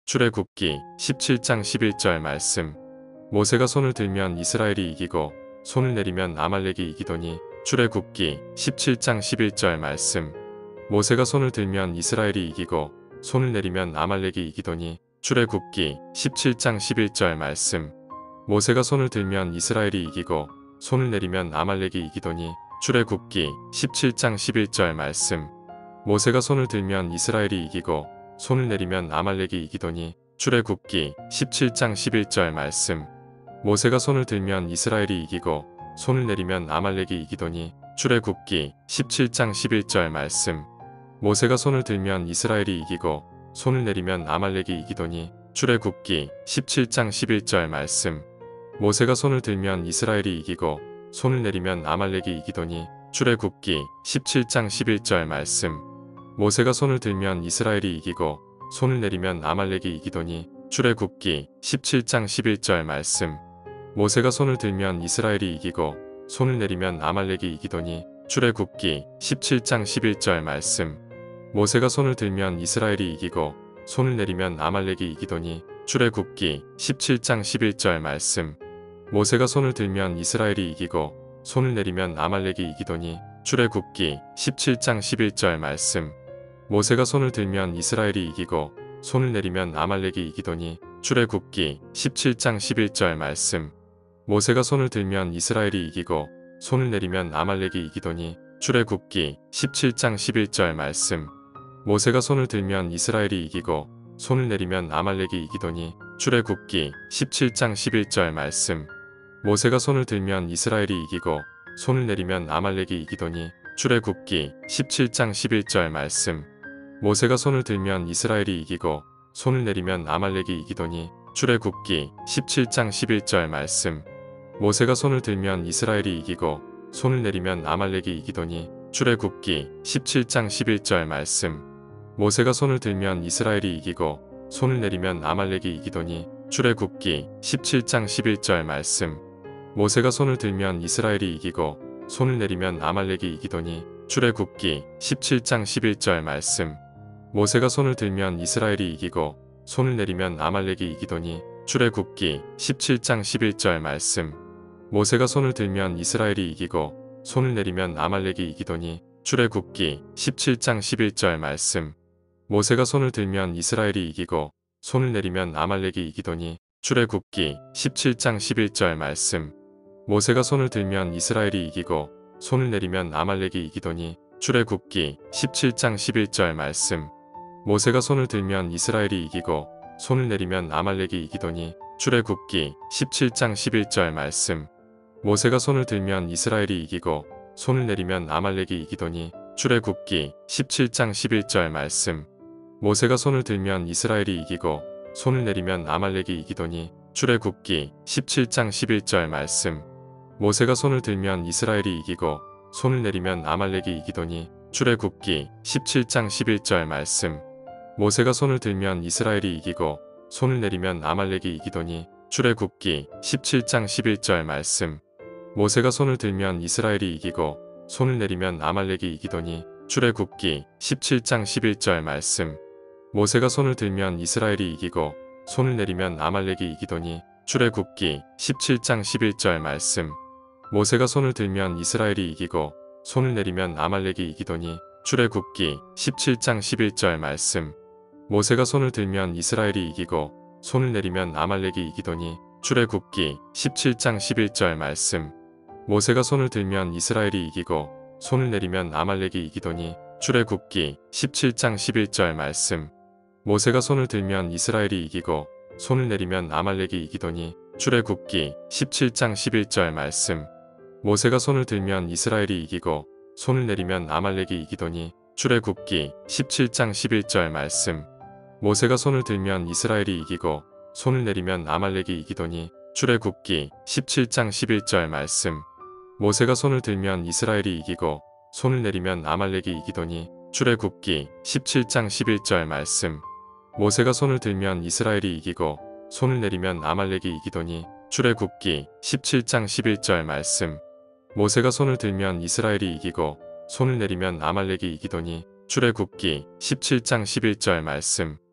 출애굽기 17장 11절 말씀. 모세가 손을 들면 이스라엘이 이기고 손을 내리면 아말렉이 이기더니. 출애굽기 17장 11절 말씀. 모세가 손을 들면 이스라엘이 이기고 손을 내리면 아말렉이 이기더니. 출애굽기 17장 11절 말씀. 모세가 손을 들면 이스라엘이 이기고 손을 내리면 아말렉이 이기더니. 출애굽기 17장 11절 말씀. 모세가 손을 들면 이스라엘이 이기고 손을 내리면 아말렉이 이기더니. 출애굽기 17장 11절 말씀. 모세가 손을 들면 이스라엘이 이기고 손을 내리면 아말렉이 이기더니. 출애굽기 17장 11절 말씀. 모세가 손을 들면 이스라엘이 이기고 손을 내리면 아말렉이 이기더니. 출애굽기 17장 11절 말씀. 모세가 손을 들면 이스라엘이 이기고 손을 내리면 아말렉이 이기더니. 출애굽기 17장 11절 말씀. 모세가 손을 들면 이스라엘이 이기고 손을 내리면 아말렉이 이기더니. 출애굽기 17장 11절 말씀. 모세가 손을 들면 이스라엘이 이기고 손을 내리면 아말렉이 이기더니. 출애굽기 17장 11절 말씀. 모세가 손을 들면 이스라엘이 이기고 손을 내리면 아말렉이 이기더니. 출애굽기 17장 11절 말씀. 모세가 손을 들면 이스라엘이 이기고 손을 내리면 아말렉이 이기더니. 출애굽기 17장 11절 말씀. 모세가 손을 들면 이스라엘이 이기고 손을 내리면 아말렉이 이기더니. 출애굽기 17장 11절 말씀. 모세가 손을 들면 이스라엘이 이기고 손을 내리면 아말렉이 이기더니. 출애굽기 17장 11절 말씀. 모세가 손을 들면 이스라엘이 이기고 손을 내리면 아말렉이 이기더니. 출애굽기 17장 11절 말씀. 모세가 손을 들면 이스라엘이 이기고 손을 내리면 아말렉이 이기더니. 출애굽기 17장 11절 말씀. 모세가 손을 들면 이스라엘이 이기고 손을 내리면 아말렉이 이기더니. 출애굽기 17장 11절 말씀. 모세가 손을 들면 이스라엘이 이기고 손을 내리면 아말렉이 이기더니. 출애굽기 17장 11절 말씀. 모세가 손을 들면 이스라엘이 이기고 손을 내리면 아말렉이 이기더니. 출애굽기 17장 11절 말씀. 모세가 손을 들면 이스라엘이 이기고 손을 내리면 아말렉이 이기더니. 출애굽기 17장 11절 말씀. 모세가 손을 들면 이스라엘이 이기고 손을 내리면 아말렉이 이기더니. 출애굽기 17장 11절 말씀. 모세가 손을 들면 이스라엘이 이기고 손을 내리면 아말렉이 이기더니. 출애굽기 17장 11절 말씀. 모세가 손을 들면 이스라엘이 이기고 손을 내리면 아말렉이 이기더니. 출애굽기 17장 11절 말씀. 모세가 손을 들면 이스라엘이 이기고 손을 내리면 아말렉이 이기더니. 출애굽기 17장 11절 말씀. 모세가 손을 들면 이스라엘이 이기고 손을 내리면 아말렉이 이기더니. 출애굽기 17장 11절 말씀. 모세가 손을 들면 이스라엘이 이기고 손을 내리면 아말렉이 이기더니. 출애굽기 17장 11절 말씀. 모세가 손을 들면 이스라엘이 이기고 손을 내리면 아말렉이 이기더니. 출애굽기 17장 11절 말씀. 모세가 손을 들면 이스라엘이 이기고 손을 내리면 아말렉이 이기더니. 출애굽기 17장 11절 말씀. 모세가 손을 들면 이스라엘이 이기고 손을 내리면 아말렉이 이기더니. 출애굽기 17장 11절 말씀. 모세가 손을 들면 이스라엘이 이기고 손을 내리면 아말렉이 이기더니. 출애굽기 17장 11절 말씀. 모세가 손을 들면 이스라엘이 이기고 손을 내리면 아말렉이 이기더니. 출애굽기 17장 11절 말씀. 모세가 손을 들면 이스라엘이 이기고 손을 내리면 아말렉이 이기더니. 출애굽기 17장 11절 말씀. 모세가 손을 들면 이스라엘이 이기고 손을 내리면 아말렉이 이기더니. 출애굽기 17장 11절 말씀. 모세가 손을 들면 이스라엘이 이기고 손을 내리면 아말렉이 이기더니. 출애굽기 17장 11절 말씀. 모세가 손을 들면 이스라엘이 이기고 손을 내리면 아말렉이 이기더니. 출애굽기 17장 11절 말씀. 모세가 손을 들면 이스라엘이 이기고 손을 내리면 아말렉이 이기더니. 출애굽기 17장 11절 말씀. 모세가 손을 들면 이스라엘이 이기고 손을 내리면 아말렉이 이기더니. 출애굽기 17장 11절 말씀. 모세가 손을 들면 이스라엘이 이기고 손을 내리면 아말렉이 이기더니. 출애굽기 17장 11절 말씀. 모세가 손을 들면 이스라엘이 이기고 손을 내리면 아말렉이 이기더니. 출애굽기 17장 11절 말씀. 모세가 손을 들면 이스라엘이 이기고 손을 내리면 아말렉이 이기더니. 출애굽기 17장 11절 말씀.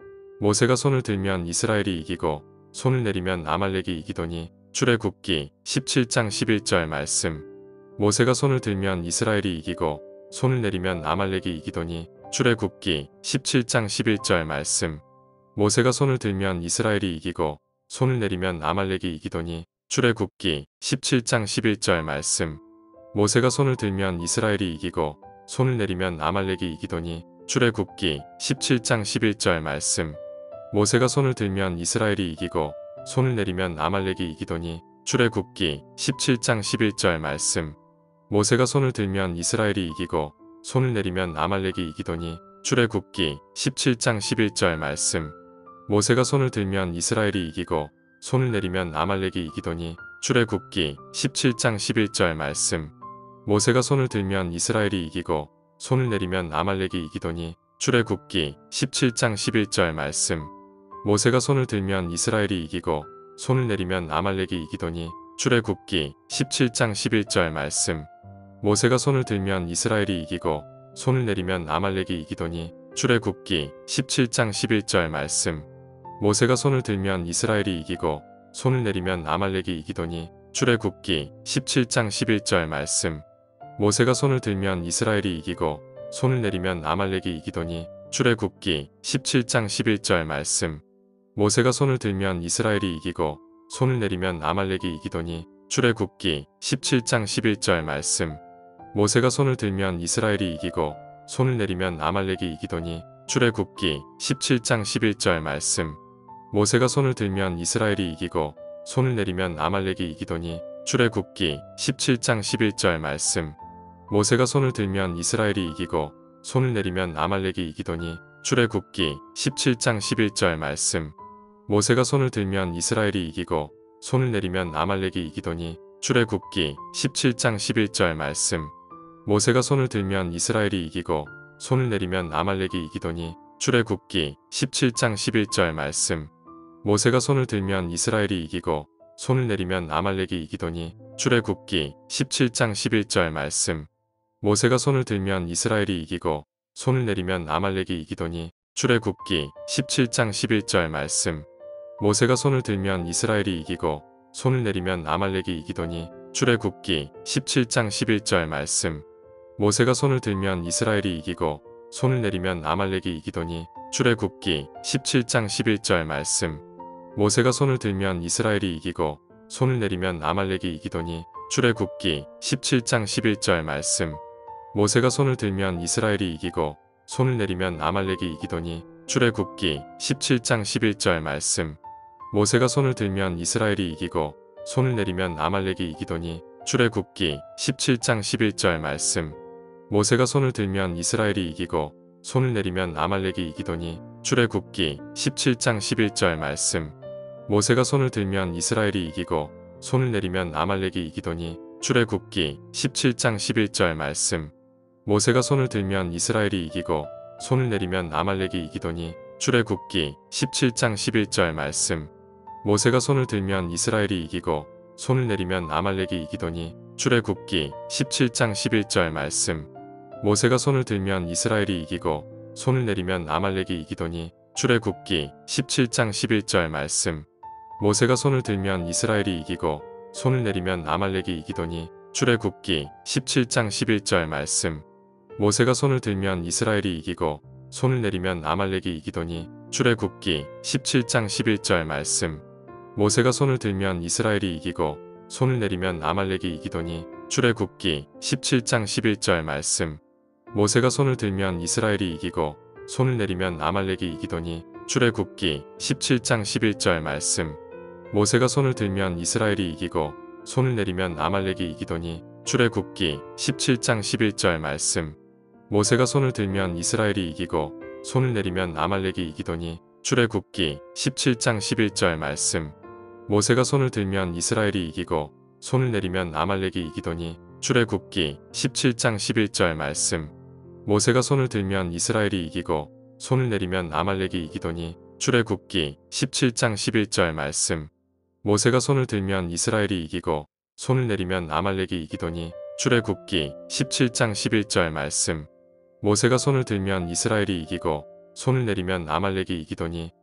모세가 손을 들면 이스라엘이 이기고 손을 내리면 아말렉이 이기더니 출애굽기 17장 11절 말씀. 모세가 손을 들면 이스라엘이 이기고 손을 내리면 아말렉이 이기더니 출애굽기 17장 11절 말씀. 모세가 손을 들면 이스라엘이 이기고 손을 내리면 아말렉이 이기더니 출애굽기 17장 11절 말씀. 모세가 손을 들면 이스라엘이 이기고 손을 내리면 아말렉이 이기더니 출애굽기 17장 11절 말씀. 모세가 손을 들면 이스라엘이 이기고 손을 내리면 아말렉이 이기더니 출애굽기 17장 11절 말씀. 모세가 손을 들면 이스라엘이 이기고 손을 내리면 아말렉이 이기더니 출애굽기 17장 11절 말씀. 모세가 손을 들면 이스라엘이 이기고 손을 내리면 아말렉이 이기더니 출애굽기 17장 11절 말씀. 모세가 손을 들면 이스라엘이 이기고 손을 내리면 아말렉이 이기더니 출애굽기 17장 11절 말씀. 모세가 손을 들면 이스라엘이 이기고 손을 내리면 아말렉이 이기더니 출애굽기 17장 11절 말씀. 모세가 손을 들면 이스라엘이 이기고 손을 내리면 아말렉이 이기더니 출애굽기 17장 11절 말씀. 모세가 손을 들면 이스라엘이 이기고 손을 내리면 아말렉이 이기더니 출애굽기 17장 11절 말씀. 모세가 손을 들면 이스라엘이 이기고 손을 내리면 아말렉이 이기더니 출애굽기 17장 11절 말씀. 모세가 손을 들면 이스라엘이 이기고 손을 내리면 아말렉이 이기더니 출애굽기 17장 11절 말씀. 모세가 손을 들면 이스라엘이 이기고 손을 내리면 아말렉이 이기더니 출애굽기 17장 11절 말씀. 모세가 손을 들면 이스라엘이 이기고 손을 내리면 아말렉이 이기더니 출애굽기 17장 11절 말씀. 모세가 손을 들면 이스라엘이 이기고 손을 내리면 아말렉이 이기더니 출애굽기 17장 11절 말씀. 모세가 손을 들면 이스라엘이 이기고 손을 내리면 아말렉이 이기더니 출애굽기 17장 11절 말씀. 모세가 손을 들면 이스라엘이 이기고 손을 내리면 아말렉이 이기더니 출애굽기 17장 11절 말씀. 모세가 손을 들면 이스라엘이 이기고 손을 내리면 아말렉이 이기더니 출애굽기 17장 11절 말씀. 모세가 손을 들면 이스라엘이 이기고 손을 내리면 아말렉이 이기더니 출애굽기 17장 11절 말씀. 모세가 손을 들면 이스라엘이 이기고 손을 내리면 아말렉이 이기더니 출애굽기 17장 11절 말씀. 모세가 손을 들면 이스라엘이 이기고 손을 내리면 아말렉이 이기더니 출애굽기 17장 11절 말씀. 모세가 손을 들면 이스라엘이 이기고 손을 내리면 아말렉이 이기더니 출애굽기 17장 11절 말씀. 모세가 손을 들면 이스라엘이 이기고 손을 내리면 아말렉이 이기더니 출애굽기 17장 11절 말씀. 모세가 손을 들면 이스라엘이 이기고 손을 내리면 아말렉이 이기더니 출애굽기 17장 11절 말씀. 모세가 손을 들면 이스라엘이 이기고 손을 내리면 아말렉이 이기더니 출애굽기 17장 11절 말씀. 모세가 손을 들면 이스라엘이 이기고 손을 내리면 아말렉이 이기더니 출애굽기 17장 11절 말씀. 모세가 손을 들면 이스라엘이 이기고 손을 내리면 아말렉이 이기더니 출애굽기 17장 11절 말씀. 모세가 손을 들면 이스라엘이 이기고 손을 내리면 아말렉이 이기더니 출애굽기 17장 11절 말씀. 모세가 손을 들면 이스라엘이 이기고 손을 내리면 아말렉이 이기더니 출애굽기 17장 11절 말씀. 모세가 손을 들면 이스라엘이 이기고 손을 내리면 아말렉이 이기더니 출애굽기 17장 11절 말씀. 모세가 손을 들면 이스라엘이 이기고 손을 내리면 아말렉이 이기더니 출애굽기 17장 11절 말씀. 모세가 손을 들면 이스라엘이 이기고 손을 내리면 아말렉이 이기더니 출애굽기 17장 11절 말씀. 모세가 손을 들면 이스라엘이 이기고 손을 내리면 아말렉이 이기더니 출애굽기 17장 11절 말씀. 모세가 손을 들면 이스라엘이 이기고 손을 내리면 아말렉이 이기더니 출애굽기 17장 11절 말씀. 모세가 손을 들면 이스라엘이 이기고 손을 내리면 아말렉이 이기더니 출애굽기 17장 11절 말씀. 모세가 손을 들면 이스라엘이 이기고 손을 내리면 아말렉이 이기더니 출애굽기 17장 11절 말씀. 모세가 손을 들면 이스라엘이 이기고 손을 내리면 아말렉이 이기더니 출애굽기 17장 11절 말씀. 모세가 손을 들면 이스라엘이 이기고 손을 내리면 아말렉이 이기더니 출애굽기 17장 11절 말씀. 모세가 손을 들면 이스라엘이 이기고 손을 내리면 아말렉이 이기더니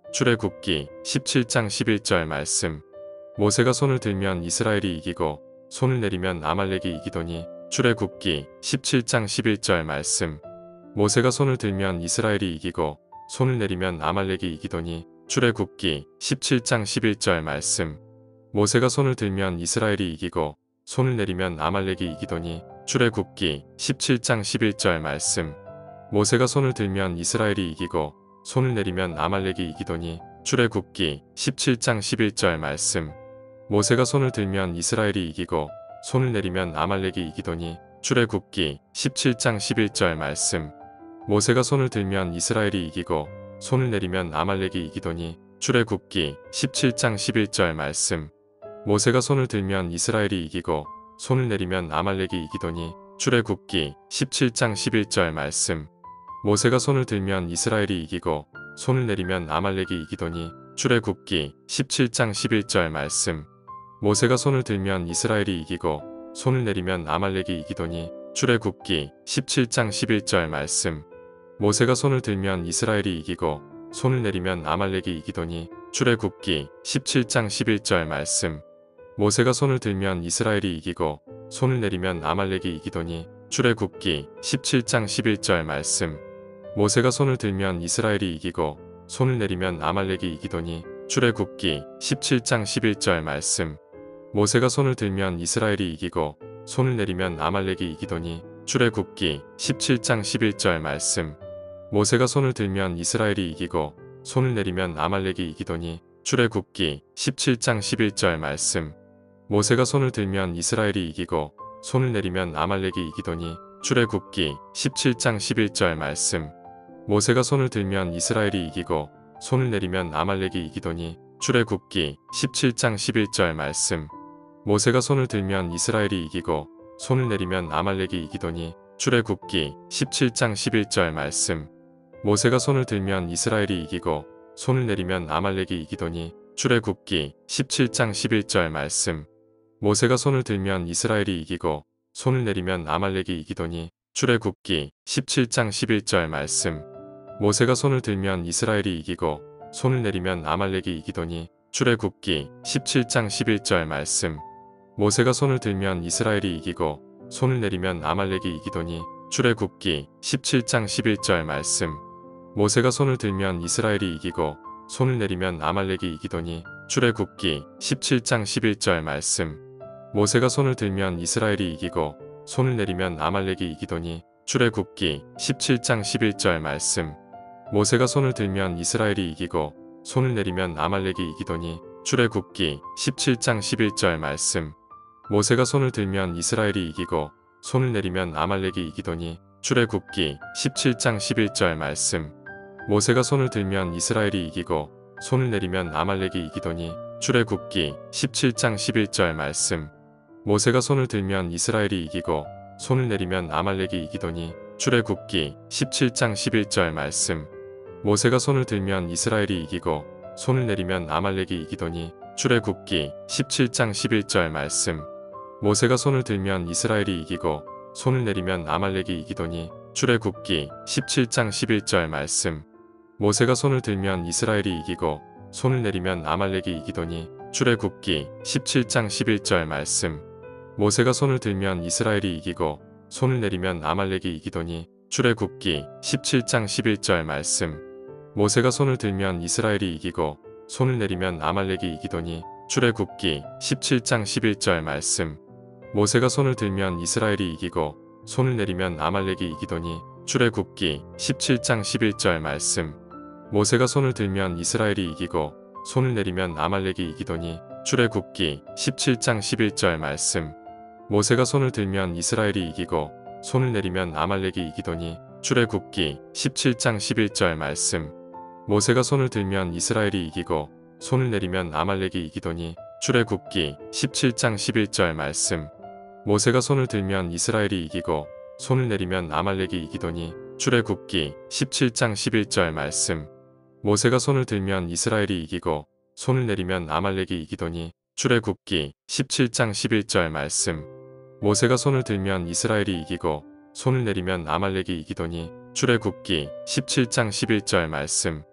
출애굽기 17장 11절 말씀. 모세가 손을 들면 이스라엘이 이기고 손을 내리면 아말렉이 이기더니. 출애굽기 17장 11절 말씀. 모세가 손을 들면 이스라엘이 이기고 손을 내리면 아말렉이 이기더니. 출애굽기 17장 11절 말씀. 모세가 손을 들면 이스라엘이 이기고 손을 내리면 아말렉이 이기더니. 출애굽기 17장 11절 말씀. 모세가 손을 들면 이스라엘이 이기고 손을 내리면 아말렉이 이기더니. 출애굽기 17장 11절 말씀. 모세가 손을 들면 이스라엘이 이기고 손을 내리면 아말렉이 이기더니. 출애굽기 17장 11절 말씀. 모세가 손을 들면 이스라엘이 이기고 손을 내리면 아말렉이 이기더니. 출애굽기 17장 11절 말씀. 모세가 손을 들면 이스라엘이 이기고 손을 내리면 아말렉이 이기더니. 출애굽기 17장 11절 말씀. 모세가 손을 들면 이스라엘이 이기고 손을 내리면 아말렉이 이기더니. 출애굽기 17장 11절 말씀. 모세가 손을 들면 이스라엘이 이기고 손을 내리면 아말렉이 이기더니. 출애굽기 17장 11절 말씀. 모세가 손을 들면 이스라엘이 이기고 손을 내리면 아말렉이 이기더니. 출애굽기 17장 11절 말씀. 모세가 손을 들면 이스라엘이 이기고 손을 내리면 아말렉이 이기더니. 출애굽기 17장 11절 말씀. 모세가 손을 들면 이스라엘이 이기고 손을 내리면 아말렉이 이기더니. 출애굽기 17장 11절 말씀. 모세가 손을 들면 이스라엘이 이기고 손을 내리면 아말렉이 이기더니. 출애굽기 17장 11절 말씀. 모세가 손을 들면 이스라엘이 이기고 손을 내리면 아말렉이 이기더니. 출애굽기 17장 11절 말씀. 모세가 손을 들면 이스라엘이 이기고 손을 내리면 아말렉이 이기더니. 출애굽기 17장 11절 말씀. 모세가 손을 들면 이스라엘이 이기고 손을 내리면 아말렉이 이기더니. 출애굽기 17장 11절 말씀. 모세가 손을 들면 이스라엘이 이기고 손을 내리면 아말렉이 이기더니. 출애굽기 17장 11절 말씀. 모세가 손을 들면 이스라엘이 이기고 손을 내리면 아말렉이 이기더니. 출애굽기 17장 11절 말씀. 모세가 손을 들면 이스라엘이 이기고 손을 내리면 아말렉이 이기더니. 출애굽기 17장 11절 말씀. 모세가 손을 들면 이스라엘이 이기고 손을 내리면 아말렉이 이기더니. 출애굽기 17장 11절 말씀. 모세가 손을 들면 이스라엘이 이기고 손을 내리면 아말렉이 이기더니. 출애굽기 17장 11절 말씀. 모세가 손을 들면 이스라엘이 이기고 손을 내리면 아말렉이 이기더니. 출애굽기 17장 11절 말씀. 모세가 손을 들면 이스라엘이 이기고 손을 내리면 아말렉이 이기더니. 출애굽기 17장 11절 말씀. 모세가 손을 들면 이스라엘이 이기고 손을 내리면 아말렉이 이기더니. 출애굽기 17장 11절 말씀. 모세가 손을 들면 이스라엘이 이기고 손을 내리면 아말렉이 이기더니. 출애굽기 17장 11절 말씀. 모세가 손을 들면 이스라엘이 이기고 손을 내리면 아말렉이 이기더니. 출애굽기 17장 11절 말씀. 모세가 손을 들면 이스라엘이 이기고 손을 내리면 아말렉이 이기더니. 출애굽기 17장 11절 말씀. 모세가 손을 들면 이스라엘이 이기고 손을 내리면 아말렉이 이기더니. 출애굽기 17장 11절 말씀. 모세가 손을 들면 이스라엘이 이기고 손을 내리면 아말렉이 이기더니. 출애굽기 17장 11절 말씀. 모세가 손을 들면 이스라엘이 이기고 손을 내리면 아말렉이 이기더니. 출애굽기 17장 11절 말씀. 모세가 손을 들면 이스라엘이 이기고 손을 내리면 아말렉이 이기더니. 출애굽기 17장 11절 말씀. 모세가 손을 들면 이스라엘이 이기고 손을 내리면 아말렉이 이기더니. 출애굽기 17장 11절 말씀. 모세가 손을 들면 이스라엘이 이기고 손을 내리면 아말렉이 이기더니. 출애굽기 17장 11절 말씀. 모세가 손을 들면 이스라엘이 이기고 손을 내리면 아말렉이 이기더니. 출애굽기 17장 11절 말씀. 모세가 손을 들면 이스라엘이 이기고 손을 내리면 아말렉이 이기더니. 출애굽기 17장 11절 말씀. 모세가 손을 들면 이스라엘이 이기고 손을 내리면 아말렉이 이기더니. 출애굽기 17장 11절 말씀. 모세가 손을 들면 이스라엘이 이기고 손을 내리면 아말렉이 이기더니. 출애굽기 17장 11절 말씀. 모세가 손을 들면 이스라엘이 이기고 손을 내리면 아말렉이 이기더니. 출애굽기 17장 11절 말씀. 모세가 손을 들면 이스라엘이 이기고 손을 내리면 아말렉이 이기더니. 출애굽기 17장 11절 말씀.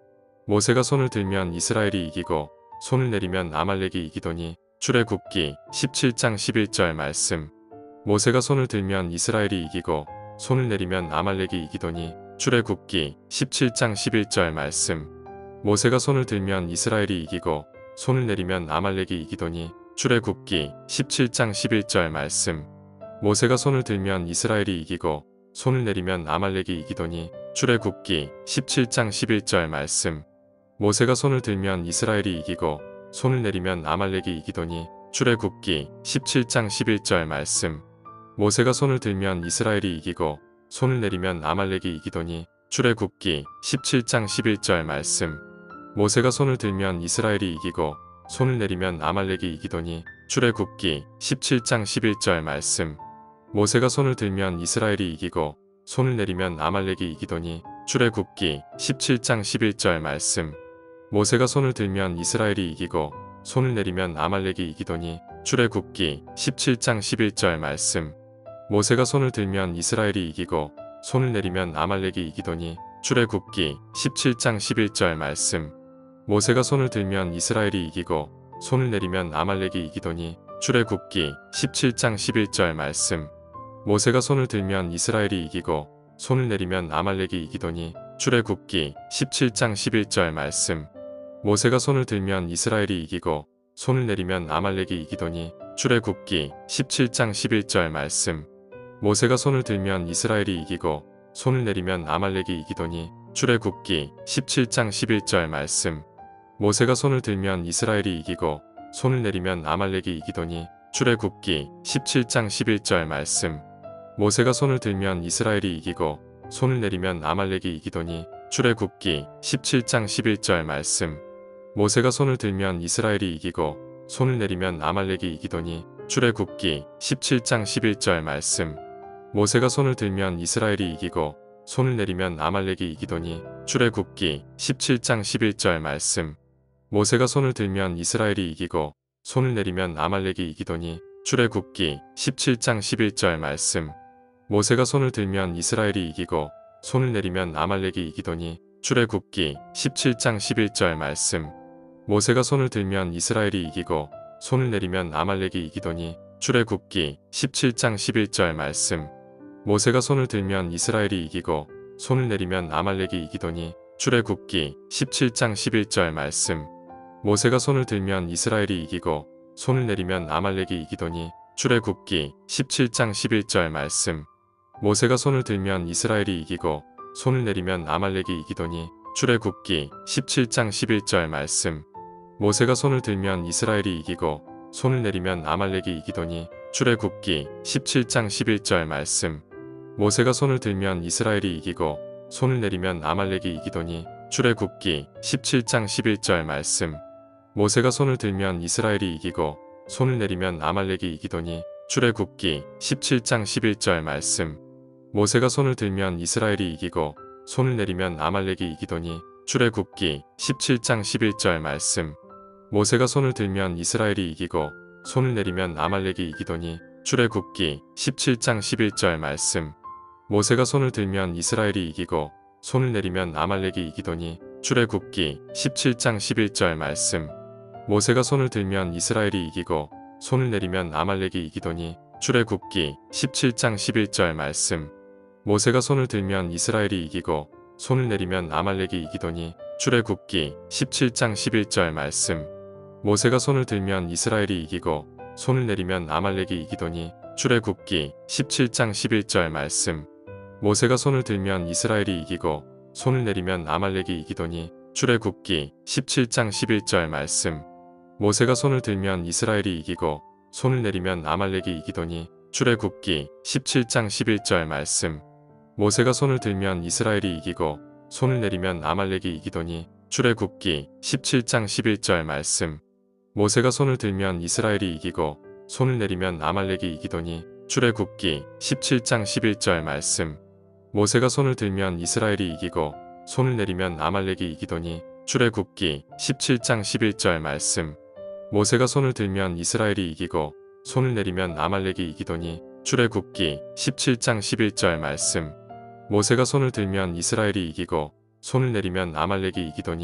모세가 손을 들면 이스라엘이 이기고 손을 내리면 아말렉이 이기더니 출애굽기 17장 11절 말씀. 모세가 손을 들면 이스라엘이 이기고 손을 내리면 아말렉이 이기더니 출애굽기 17장 11절 말씀. 모세가 손을 들면 이스라엘이 이기고 손을 내리면 아말렉이 이기더니 출애굽기 17장 11절 말씀. 모세가 손을 들면 이스라엘이 이기고 손을 내리면 아말렉이 이기더니 출애굽기 17장 11절 말씀. 모세가 손을 들면 이스라엘이 이기고 손을 내리면 아말렉이 이기더니 출애굽기 17장 11절 말씀. 모세가 손을 들면 이스라엘이 이기고 손을 내리면 아말렉이 이기더니 출애굽기 17장 11절 말씀. 모세가 손을 들면 이스라엘이 이기고 손을 내리면 아말렉이 이기더니 출애굽기 17장 11절 말씀. 모세가 손을 들면 이스라엘이 이기고 손을 내리면 아말렉이 이기더니 출애굽기 17장 11절 말씀. 모세가 손을 들면 이스라엘이 이기고 손을 내리면 아말렉이 이기더니 출애굽기 17장 11절 말씀. 모세가 손을 들면 이스라엘이 이기고 손을 내리면 아말렉이 이기더니 출애굽기 17장 11절 말씀. 모세가 손을 들면 이스라엘이 이기고 손을 내리면 아말렉이 이기더니 출애굽기 17장 11절 말씀. 모세가 손을 들면 이스라엘이 이기고 손을 내리면 아말렉이 이기더니 출애굽기 17장 11절 말씀. 모세가 손을 들면 이스라엘이 이기고 손을 내리면 아말렉이 이기더니 출애굽기 17장 11절 말씀. 모세가 손을 들면 이스라엘이 이기고 손을 내리면 아말렉이 이기더니 출애굽기 17장 11절 말씀. 모세가 손을 들면 이스라엘이 이기고 손을 내리면 아말렉이 이기더니 출애굽기 17장 11절 말씀. 모세가 손을 들면 이스라엘이 이기고 손을 내리면 아말렉이 이기더니 출애굽기 17장 11절 말씀. 모세가 손을 들면 이스라엘이 이기고 손을 내리면 아말렉이 이기더니 출애굽기 17장 11절 말씀. 모세가 손을 들면 이스라엘이 이기고 손을 내리면 아말렉이 이기더니 출애굽기 17장 11절 말씀. 모세가 손을 들면 이스라엘이 이기고 손을 내리면 아말렉이 이기더니 출애굽기 17장 11절 말씀. 모세가 손을 들면 이스라엘이 이기고 손을 내리면 아말렉이 이기더니 출애굽기 17장 11절 말씀. 모세가 손을 들면 이스라엘이 이기고 손을 내리면 아말렉이 이기더니 출애굽기 17장 11절 말씀. 모세가 손을 들면 이스라엘이 이기고 손을 내리면 아말렉이 이기더니 출애굽기 17장 11절 말씀. 모세가 손을 들면 이스라엘이 이기고 손을 내리면 아말렉이 이기더니 출애굽기 17장 11절 말씀. 모세가 손을 들면 이스라엘이 이기고 손을 내리면 아말렉이 이기더니 출애굽기 17장 11절 말씀. 모세가 손을 들면 이스라엘이 이기고 손을 내리면 아말렉이 이기더니 출애굽기 17장 11절 말씀. 모세가 손을 들면 이스라엘이 이기고 손을 내리면 아말렉이 이기더니 출애굽기 17장 11절 말씀. 모세가 손을 들면 이스라엘이 이기고 손을 내리면 아말렉이 이기더니 출애굽기 17장 11절 말씀. 모세가 손을 들면 이스라엘이 이기고 손을 내리면 아말렉이 이기더니 출애굽기 17장 11절 말씀. 모세가 손을 들면 이스라엘이 이기고 손을 내리면 아말렉이 이기더니 출애굽기 17장 11절 말씀. 모세가 손을 들면 이스라엘이 이기고 손을 내리면 아말렉이 이기더니 출애굽기 17장 11절 말씀. 모세가 손을 들면 이스라엘이 이기고 손을 내리면 아말렉이 이기더니 출애굽기 17장 11절 말씀. 모세가 손을 들면 이스라엘이 이기고 손을 내리면 아말렉이 이기더니 출애굽기 17장 11절 말씀. 모세가 손을 들면 이스라엘이 이기고 손을 내리면 아말렉이 이기더니 출애굽기 17장 11절 말씀. 모세가 손을 들면 이스라엘이 이기고 손을 내리면 아말렉이 이기더니 출애굽기 17장 11절 말씀. 모세가 손을 들면 이스라엘이 이기고 손을 내리면 아말렉이 이기더니 출애굽기 17장 11절 말씀. 모세가 손을 들면 이스라엘이 이기고 손을 내리면 아말렉이 이기더니 출애굽기 17장 11절 말씀. 모세가 손을 들면 이스라엘이 이기고 손을 내리면 아말렉이 이기더니 출애굽기 17장 11절 말씀. 모세가 손을 들면 이스라엘이 이기고 손을 내리면 아말렉이 이기더니 출애굽기 17장 11절 말씀. 모세가 손을 들면 이스라엘이 이기고 손을 내리면 아말렉이 이기더니 출애굽기 17장 11절 말씀. 모세가 손을 들면 이스라엘이 이기고 손을 내리면 아말렉이 이기더니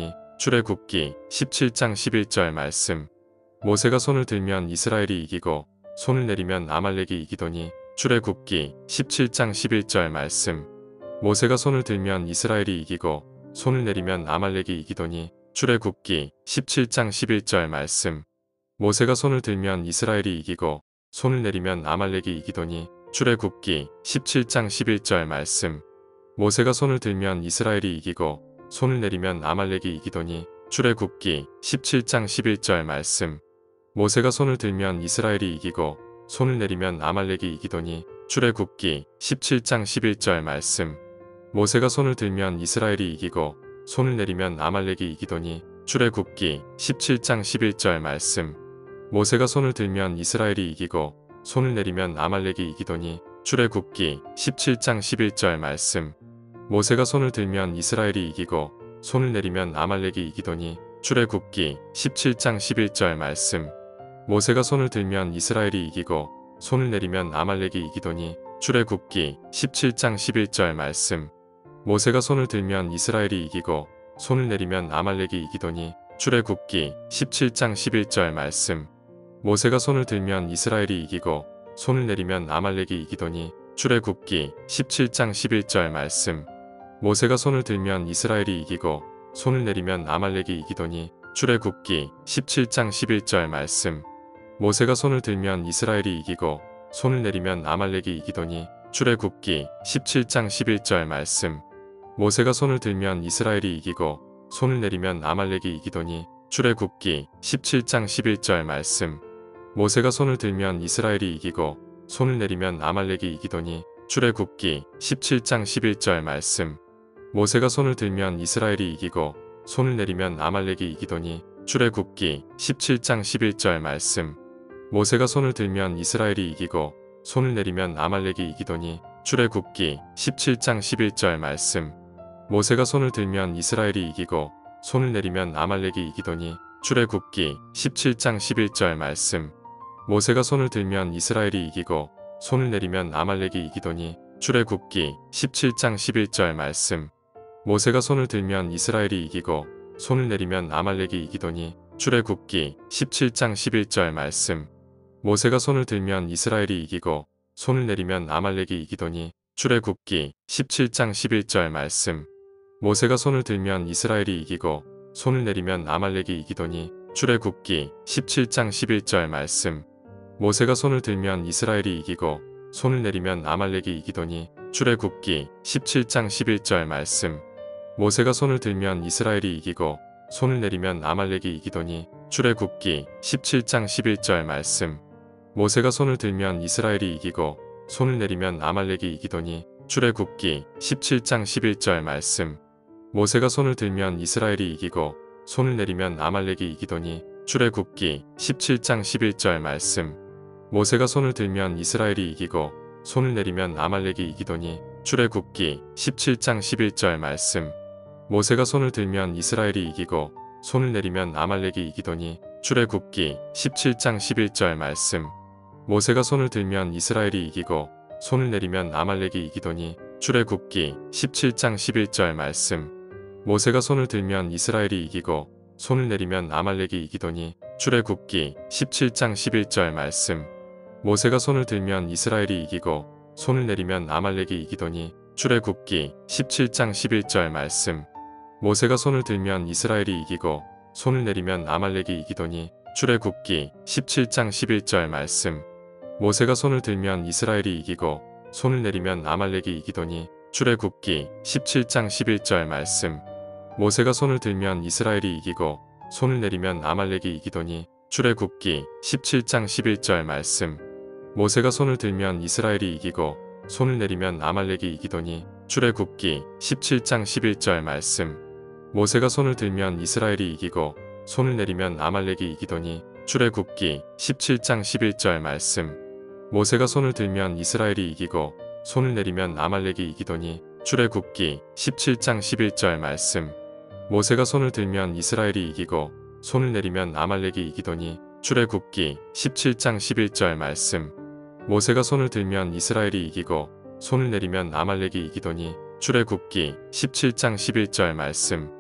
출애굽기 17장 11절 말씀. 모세가 손을 들면 이스라엘이 이기고 손을 내리면 아말렉이 이기더니. 출애굽기 17장 11절 말씀. 모세가 손을 들면 이스라엘이 이기고 손을 내리면 아말렉이 이기더니. 출애굽기 17장 11절 말씀. 모세가 손을 들면 이스라엘이 이기고 손을 내리면 아말렉이 이기더니. 출애굽기 17장 11절 말씀. 모세가 손을 들면 이스라엘이 이기고 손을 내리면 아말렉이 이기더니. 출애굽기 17장 11절 말씀. 모세가 손을 들면 이스라엘이 이기고 손을 내리면 아말렉이 이기더니. 출애굽기 17장 11절 말씀. 모세가 손을 들면 이스라엘이 이기고 손을 내리면 아말렉이 이기더니. 출애굽기 17장 11절 말씀. 모세가 손을 들면 이스라엘이 이기고 손을 내리면 아말렉이 이기더니. 출애굽기 17장 11절 말씀. 모세가 손을 들면 이스라엘이 이기고 손을 내리면 아말렉이 이기더니. 출애굽기 17장 11절 말씀. 모세가 손을 들면 이스라엘이 이기고 손을 내리면 아말렉이 이기더니. 출애굽기 17장 11절 말씀. 모세가 손을 들면 이스라엘이 이기고 손을 내리면 아말렉이 이기더니. 출애굽기 17장 11절 말씀. 모세가 손을 들면 이스라엘이 이기고 손을 내리면 아말렉이 이기더니. 출애굽기 17장 11절 말씀. 모세가 손을 들면 이스라엘이 이기고 손을 내리면 아말렉이 이기더니. 출애굽기 17장 11절 말씀. 모세가 손을 들면 이스라엘이 이기고 손을 내리면 아말렉이 이기더니. 출애굽기 17장 11절 말씀. 모세가 손을 들면 이스라엘이 이기고 손을 내리면 아말렉이 이기더니. 출애굽기 17장 11절 말씀. 모세가 손을 들면 이스라엘이 이기고 손을 내리면 아말렉이 이기더니. 출애굽기 17장 11절 말씀. 모세가 손을 들면 이스라엘이 이기고 손을 내리면 아말렉이 이기더니. 출애굽기 17장 11절 말씀. 모세가 손을 들면 이스라엘이 이기고 손을 내리면 아말렉이 이기더니. 출애굽기 17장 11절 말씀. 모세가 손을 들면 이스라엘이 이기고 손을 내리면 아말렉이 이기더니. 출애굽기 17장 11절 말씀. 모세가 손을 들면 이스라엘이 이기고 손을 내리면 아말렉이 이기더니. 출애굽기 17장 11절 말씀. 모세가 손을 들면 이스라엘이 이기고 손을 내리면 아말렉이 이기더니. 출애굽기 17장 11절 말씀. 모세가 손을 들면 이스라엘이 이기고 손을 내리면 아말렉이 이기더니. 출애굽기 17장 11절 말씀. 모세가 손을 들면 이스라엘이 이기고 손을 내리면 아말렉이 이기더니. 출애굽기 17장 11절 말씀. 모세가 손을 들면 이스라엘이 이기고 손을 내리면 아말렉이 이기더니. 출애굽기 17장 11절 말씀. 모세가 손을 들면 이스라엘이 이기고 손을 내리면 아말렉이 이기더니. 출애굽기 17장 11절 말씀. 모세가 손을 들면 이스라엘이 이기고 손을 내리면 아말렉이 이기더니. 출애굽기 17장 11절 말씀. 모세가 손을 들면 이스라엘이 이기고 손을 내리면 아말렉이 이기더니. 출애굽기 17장 11절 말씀. 모세가 손을 들면 이스라엘이 이기고 손을 내리면 아말렉이 이기더니. 출애굽기 17장 11절 말씀. 모세가 손을 들면 이스라엘이 이기고 손을 내리면 아말렉이 이기더니. 출애굽기 17장 11절 말씀. 모세가 손을 들면 이스라엘이 이기고 손을 내리면 아말렉이 이기더니. 출애굽기 17장 11절 말씀. 모세가 손을 들면 이스라엘이 이기고 손을 내리면 아말렉이 이기더니. 출애굽기 17장 11절 말씀. 모세가 손을 들면 이스라엘이 이기고 손을 내리면 아말렉이 이기더니. 출애굽기 17장 11절 말씀. 모세가 손을 들면 이스라엘이 이기고 손을 내리면 아말렉이 이기더니. 출애굽기 17장 11절 말씀. 모세가 손을 들면 이스라엘이 이기고 손을 내리면 아말렉이 이기더니. 출애굽기 17장 11절 말씀. 모세가 손을 들면 이스라엘이 이기고 손을 내리면 아말렉이 이기더니. 출애굽기 17장 11절 말씀. 모세가 손을 들면 이스라엘이 이기고 손을 내리면 아말렉이 이기더니. 출애굽기 17장 11절 말씀. 모세가 손을 들면 이스라엘이 이기고 손을 내리면 아말렉이 이기더니. 출애굽기 17장 11절 말씀. 모세가 손을 들면 이스라엘이 이기고 손을 내리면 아말렉이 이기더니. 출애굽기 17장 11절 말씀. 모세가 손을 들면 이스라엘이 이기고 손을 내리면 아말렉이 이기더니. 출애굽기 17장 11절 말씀. 모세가 손을 들면 이스라엘이 이기고 손을 내리면 아말렉이 이기더니. 출애굽기 17장 11절 말씀.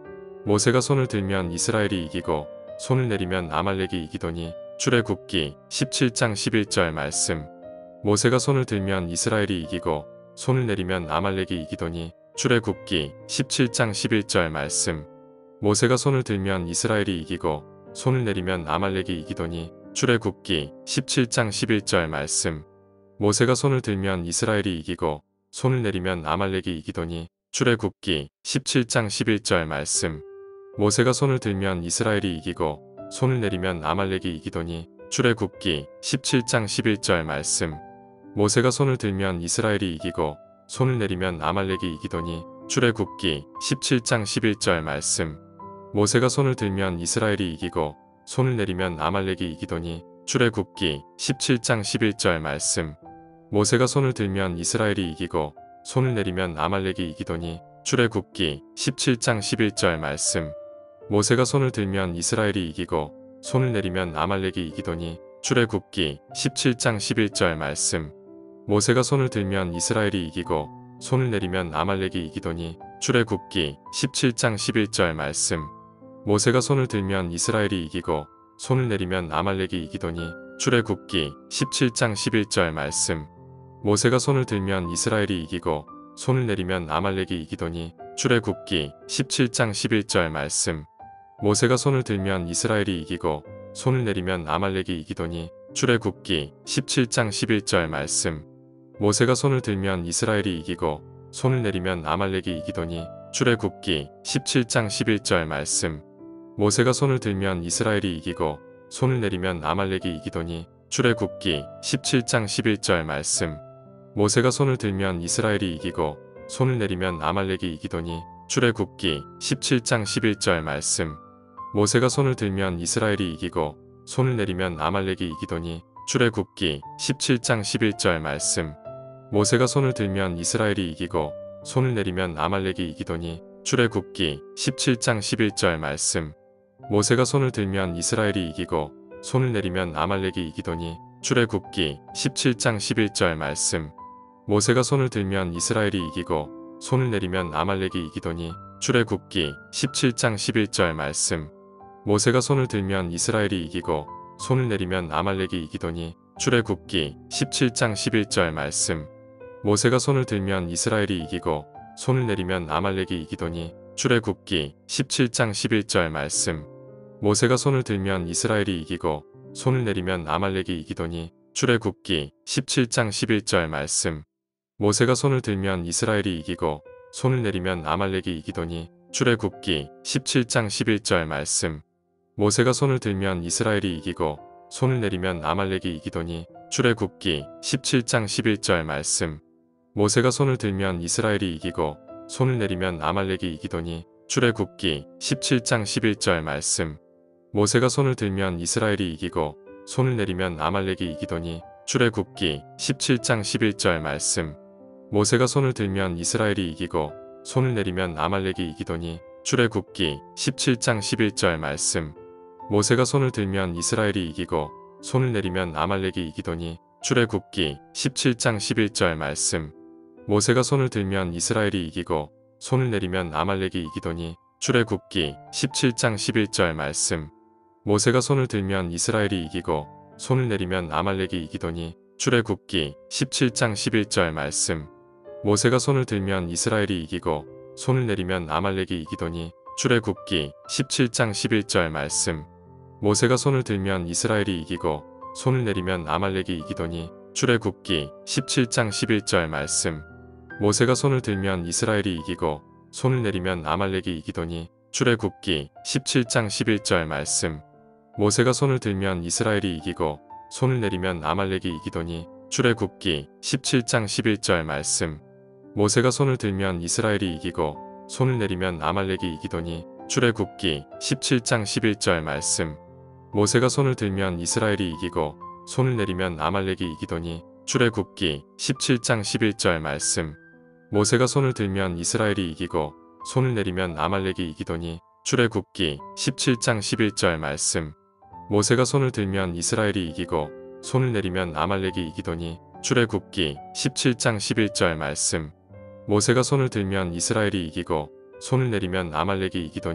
모세가 손을 들면 이스라엘이 이기고 손을 내리면 아말렉이 이기더니 출애굽기 17장 11절 말씀. 모세가 손을 들면 이스라엘이 이기고 손을 내리면 아말렉이 이기더니 출애굽기 17장 11절 말씀. 모세가 손을 들면 이스라엘이 이기고 손을 내리면 아말렉이 이기더니 출애굽기 17장 11절 말씀. 모세가 손을 들면 이스라엘이 이기고 손을 내리면 아말렉이 이기더니 출애굽기 17장 11절 말씀. 모세가 손을 들면 이스라엘이 이기고 손을 내리면 아말렉이 이기더니 출애굽기 17장 11절 말씀. 모세가 손을 들면 이스라엘이 이기고 손을 내리면 아말렉이 이기더니 출애굽기 17장 11절 말씀. 모세가 손을 들면 이스라엘이 이기고 손을 내리면 아말렉이 이기더니 출애굽기 17장 11절 말씀. 모세가 손을 들면 이스라엘이 이기고 손을 내리면 아말렉이 이기더니 출애굽기 17장 11절 말씀. 모세가 손을 들면 이스라엘이 이기고 손을 내리면 아말렉이 이기더니 출애굽기 17장 11절 말씀. 모세가 손을 들면 이스라엘이 이기고 손을 내리면 아말렉이 이기더니 출애굽기 17장 11절 말씀. 모세가 손을 들면 이스라엘이 이기고 손을 내리면 아말렉이 이기더니 출애굽기 17장 11절 말씀. 모세가 손을 들면 이스라엘이 이기고 손을 내리면 아말렉이 이기더니 출애굽기 17장 11절 말씀. 모세가 손을 들면 이스라엘이 이기고 손을 내리면 아말렉이 이기더니 출애굽기 17장 11절 말씀. 모세가 손을 들면 이스라엘이 이기고 손을 내리면 아말렉이 이기더니 출애굽기 17장 11절 말씀. 모세가 손을 들면 이스라엘이 이기고 손을 내리면 아말렉이 이기더니 출애굽기 17장 11절 말씀. 모세가 손을 들면 이스라엘이 이기고 손을 내리면 아말렉이 이기더니 출애굽기 17장 11절 말씀. 모세가 손을 들면 이스라엘이 이기고 손을 내리면 아말렉이 이기더니 출애굽기 17장 11절 말씀. 모세가 손을 들면 이스라엘이 이기고 손을 내리면 아말렉이 이기더니 출애굽기 17장 11절 말씀. 모세가 손을 들면 이스라엘이 이기고 손을 내리면 아말렉이 이기더니 출애굽기 17장 11절 말씀. 모세가 손을 들면 이스라엘이 이기고 손을 내리면 아말렉이 이기더니 출애굽기 17장 11절 말씀. 모세가 손을 들면 이스라엘이 이기고 손을 내리면 아말렉이 이기더니 출애굽기 17장 11절 말씀. 모세가 손을 들면 이스라엘이 이기고 손을 내리면 아말렉이 이기더니 출애굽기 17장 11절 말씀. 모세가 손을 들면 이스라엘이 이기고 손을 내리면 아말렉이 이기더니 출애굽기 17장 11절 말씀. 모세가 손을 들면 이스라엘이 이기고 손을 내리면 아말렉이 이기더니 출애굽기 17장 11절 말씀. 모세가 손을 들면 이스라엘이 이기고 손을 내리면 아말렉이 이기더니 출애굽기 17장 11절 말씀. 모세가 손을 들면 이스라엘이 이기고 손을 내리면 아말렉이 이기더니 출애굽기 17장 11절 말씀. 모세가 손을 들면 이스라엘이 이기고 손을 내리면 아말렉이 이기더니 출애굽기 17장 11절 말씀. 모세가 손을 들면 이스라엘이 이기고 손을 내리면 아말렉이 이기더니 출애굽기 17장 11절 말씀. 모세가 손을 들면 이스라엘이 이기고 손을 내리면 아말렉이 이기더니 출애굽기 17장 11절 말씀. 모세가 손을 들면 이스라엘이 이기고 손을 내리면 아말렉이 이기더니 출애굽기 17장 11절 말씀. 모세가 손을 들면 이스라엘이 이기고 손을 내리면 아말렉이 이기더니 출애굽기 17장 11절 말씀. 모세가 손을 들면 이스라엘이 이기고 손을 내리면 아말렉이 이기더니 출애굽기 17장 11절 말씀. 모세가 손을 들면 이스라엘이 이기고 손을 내리면 아말렉이 이기더니 출애굽기 17장 11절 말씀. 모세가 손을 들면 이스라엘이 이기고 손을 내리면 아말렉이 이기더니 출애굽기 17장 11절 말씀. 모세가 손을 들면 이스라엘이 이기고 손을 내리면 아말렉이 이기더니 출애굽기 17장 11절 말씀. 모세가 손을 들면 이스라엘이 이기고 손을 내리면 아말렉이 이기더니 출애굽기 17장 11절 말씀. 모세가 손을 들면 이스라엘이 이기고 손을 내리면 아말렉이 이기더니 출애굽기 17장 11절 말씀. 모세가 손을 들면 이스라엘이 이기고 손을 내리면 아말렉이 이기더니 출애굽기 17장 11절 말씀. 모세가 손을 들면 이스라엘이 이기고 손을 내리면 아말렉이 이기더니 출애굽기 17장 11절 말씀. 모세가 손을 들면 이스라엘이 이기고 손을 내리면 아말렉이 이기더니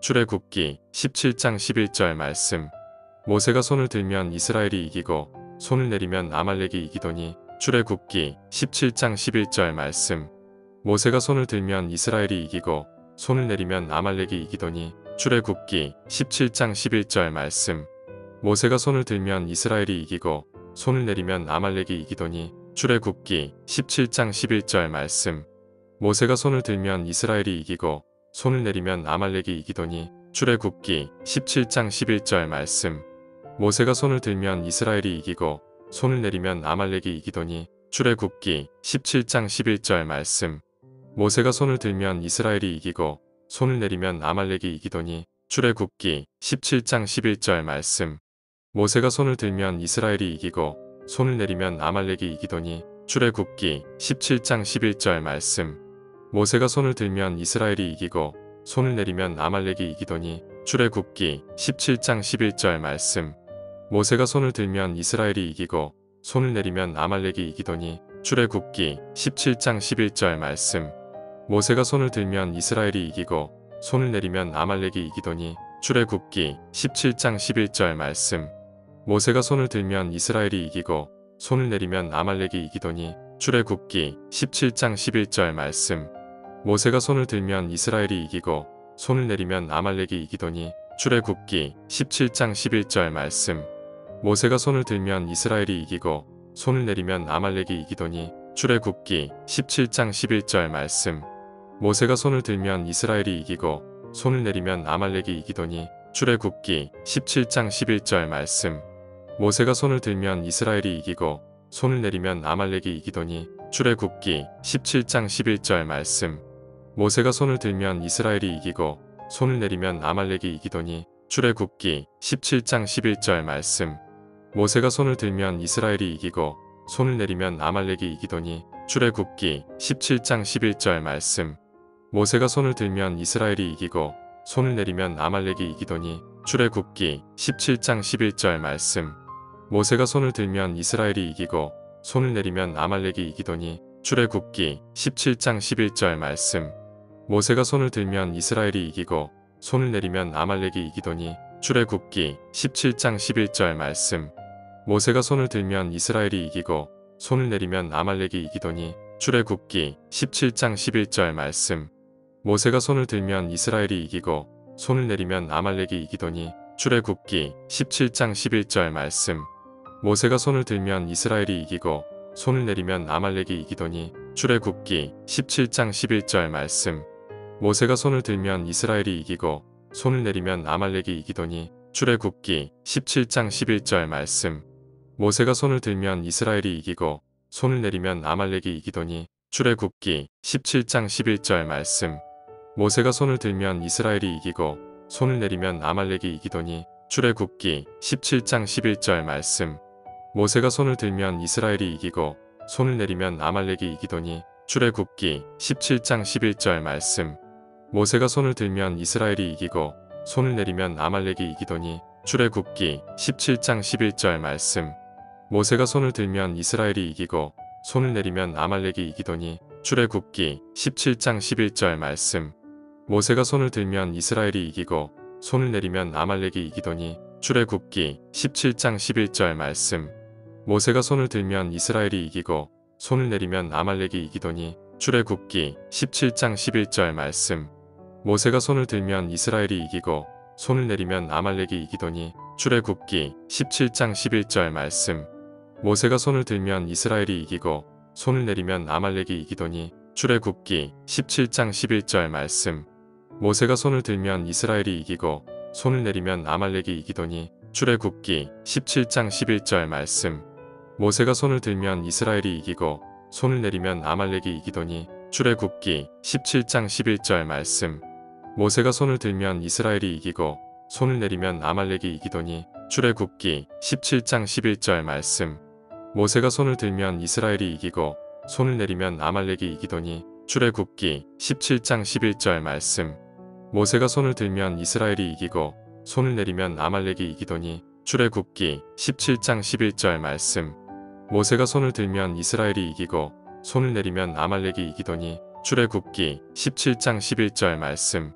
출애굽기 17장 11절 말씀. 모세가 손을 들면 이스라엘이 이기고 손을 내리면 아말렉이 이기더니. 출애굽기 17장 11절 말씀. 모세가 손을 들면 이스라엘이 이기고 손을 내리면 아말렉이 이기더니. 출애굽기 17장 11절 말씀. 모세가 손을 들면 이스라엘이 이기고 손을 내리면 아말렉이 이기더니. 출애굽기 17장 11절 말씀. 모세가 손을 들면 이스라엘이 이기고 손을 내리면 아말렉이 이기더니. 출애굽기 17장 11절 말씀. 모세가 손을 들면 이스라엘이 이기고 손을 내리면 아말렉이 이기더니. 출애굽기 17장 11절 말씀. 모세가 손을 들면 이스라엘이 이기고 손을 내리면 아말렉이 이기더니. 출애굽기 17장 11절 말씀. 모세가 손을 들면 이스라엘이 이기고 손을 내리면 아말렉이 이기더니. 출애굽기 17장 11절 말씀. 모세가 손을 들면 이스라엘이 이기고 손을 내리면 아말렉이 이기더니. 출애굽기 17장 11절 말씀. 모세가 손을 들면 이스라엘이 이기고 손을 내리면 아말렉이 이기더니. 출애굽기 17장 11절 말씀. 모세가 손을 들면 이스라엘이 이기고 손을 내리면 아말렉이 이기더니. 출애굽기 17장 11절 말씀. 모세가 손을 들면 이스라엘이 이기고 손을 내리면 아말렉이 이기더니. 출애굽기 17장 11절 말씀. 모세가 손을 들면 이스라엘이 이기고 손을 내리면 아말렉이 이기더니. 출애굽기 17장 11절 말씀. 모세가 손을 들면 이스라엘이 이기고 손을 내리면 아말렉이 이기더니. 출애굽기 17장 11절 말씀. 모세가 손을 들면 이스라엘이 이기고 손을 내리면 아말렉이 이기더니. 출애굽기 17장 11절 말씀. 모세가 손을 들면 이스라엘이 이기고 손을 내리면 아말렉이 이기더니. 출애굽기 17장 11절 말씀. 모세가 손을 들면 이스라엘이 이기고 손을 내리면 아말렉이 이기더니. 출애굽기 17장 11절 말씀. 모세가 손을 들면 이스라엘이 이기고 손을 내리면 아말렉이 이기더니. 출애굽기 17장 11절 말씀. 모세가 손을 들면 이스라엘이 이기고 손을 내리면 아말렉이 이기더니. 출애굽기 17장 11절 말씀. 모세가 손을 들면 이스라엘이 이기고 손을 내리면 아말렉이 이기더니. 출애굽기 17장 11절 말씀. 모세가 손을 들면 이스라엘이 이기고 손을 내리면 아말렉이 이기더니. 출애굽기 17장 11절 말씀. 모세가 손을 들면 이스라엘이 이기고 손을 내리면 아말렉이 이기더니. 출애굽기 17장 11절 말씀. 모세가 손을 들면 이스라엘이 이기고 손을 내리면 아말렉이 이기더니. 출애굽기 17장 11절 말씀. 모세가 손을 들면 이스라엘이 이기고 손을 내리면 아말렉이 이기더니. 출애굽기 17장 11절 말씀. 모세가 손을 들면 이스라엘이 이기고 손을 내리면 아말렉이 이기더니. 출애굽기 17장 11절 말씀. 모세가 손을 들면 이스라엘이 이기고 손을 내리면 아말렉이 이기더니. 출애굽기 17장 11절 말씀. 모세가 손을 들면 이스라엘이 이기고 손을 내리면 아말렉이 이기더니. 출애굽기 17장 11절 말씀. 모세가 손을 들면 이스라엘이 이기고 손을 내리면 아말렉이 이기더니. 출애굽기 17장 11절 말씀. 모세가 손을 들면 이스라엘이 이기고 손을 내리면 아말렉이 이기더니. 출애굽기 17장 11절 말씀. 모세가 손을 들면 이스라엘이 이기고 손을 내리면 아말렉이 이기더니. 출애굽기 17장 11절 말씀. 모세가 손을 들면 이스라엘이 이기고 손을 내리면 아말렉이 이기더니. 출애굽기 17장 11절 말씀. 모세가 손을 들면 이스라엘이 이기고 손을 내리면 아말렉이 이기더니. 출애굽기 17장 11절 말씀. 모세가 손을 들면 이스라엘이 이기고 손을 내리면 아말렉이 이기더니. 출애굽기 17장 11절 말씀. 모세가 손을 들면 이스라엘이 이기고 손을 내리면 아말렉이 이기더니. 출애굽기 17장 11절 말씀. 모세가 손을 들면 이스라엘이 이기고 손을 내리면 아말렉이 이기더니. 출애굽기 17장 11절 말씀. 모세가 손을 들면 이스라엘이 이기고 손을 내리면 아말렉이 이기더니. 출애굽기 17장 11절 말씀. 모세가 손을 들면 이스라엘이 이기고 손을 내리면 아말렉이 이기더니. 출애굽기 17장 11절 말씀. 모세가 손을 들면 이스라엘이 이기고 손을 내리면 아말렉이 이기더니. 출애굽기 17장 11절 말씀. 모세가 손을 들면 이스라엘이 이기고 손을 내리면 아말렉이 이기더니. 출애굽기 17장 11절 말씀. 모세가 손을 들면 이스라엘이 이기고 손을 내리면 아말렉이 이기더니. 출애굽기 17장 11절 말씀.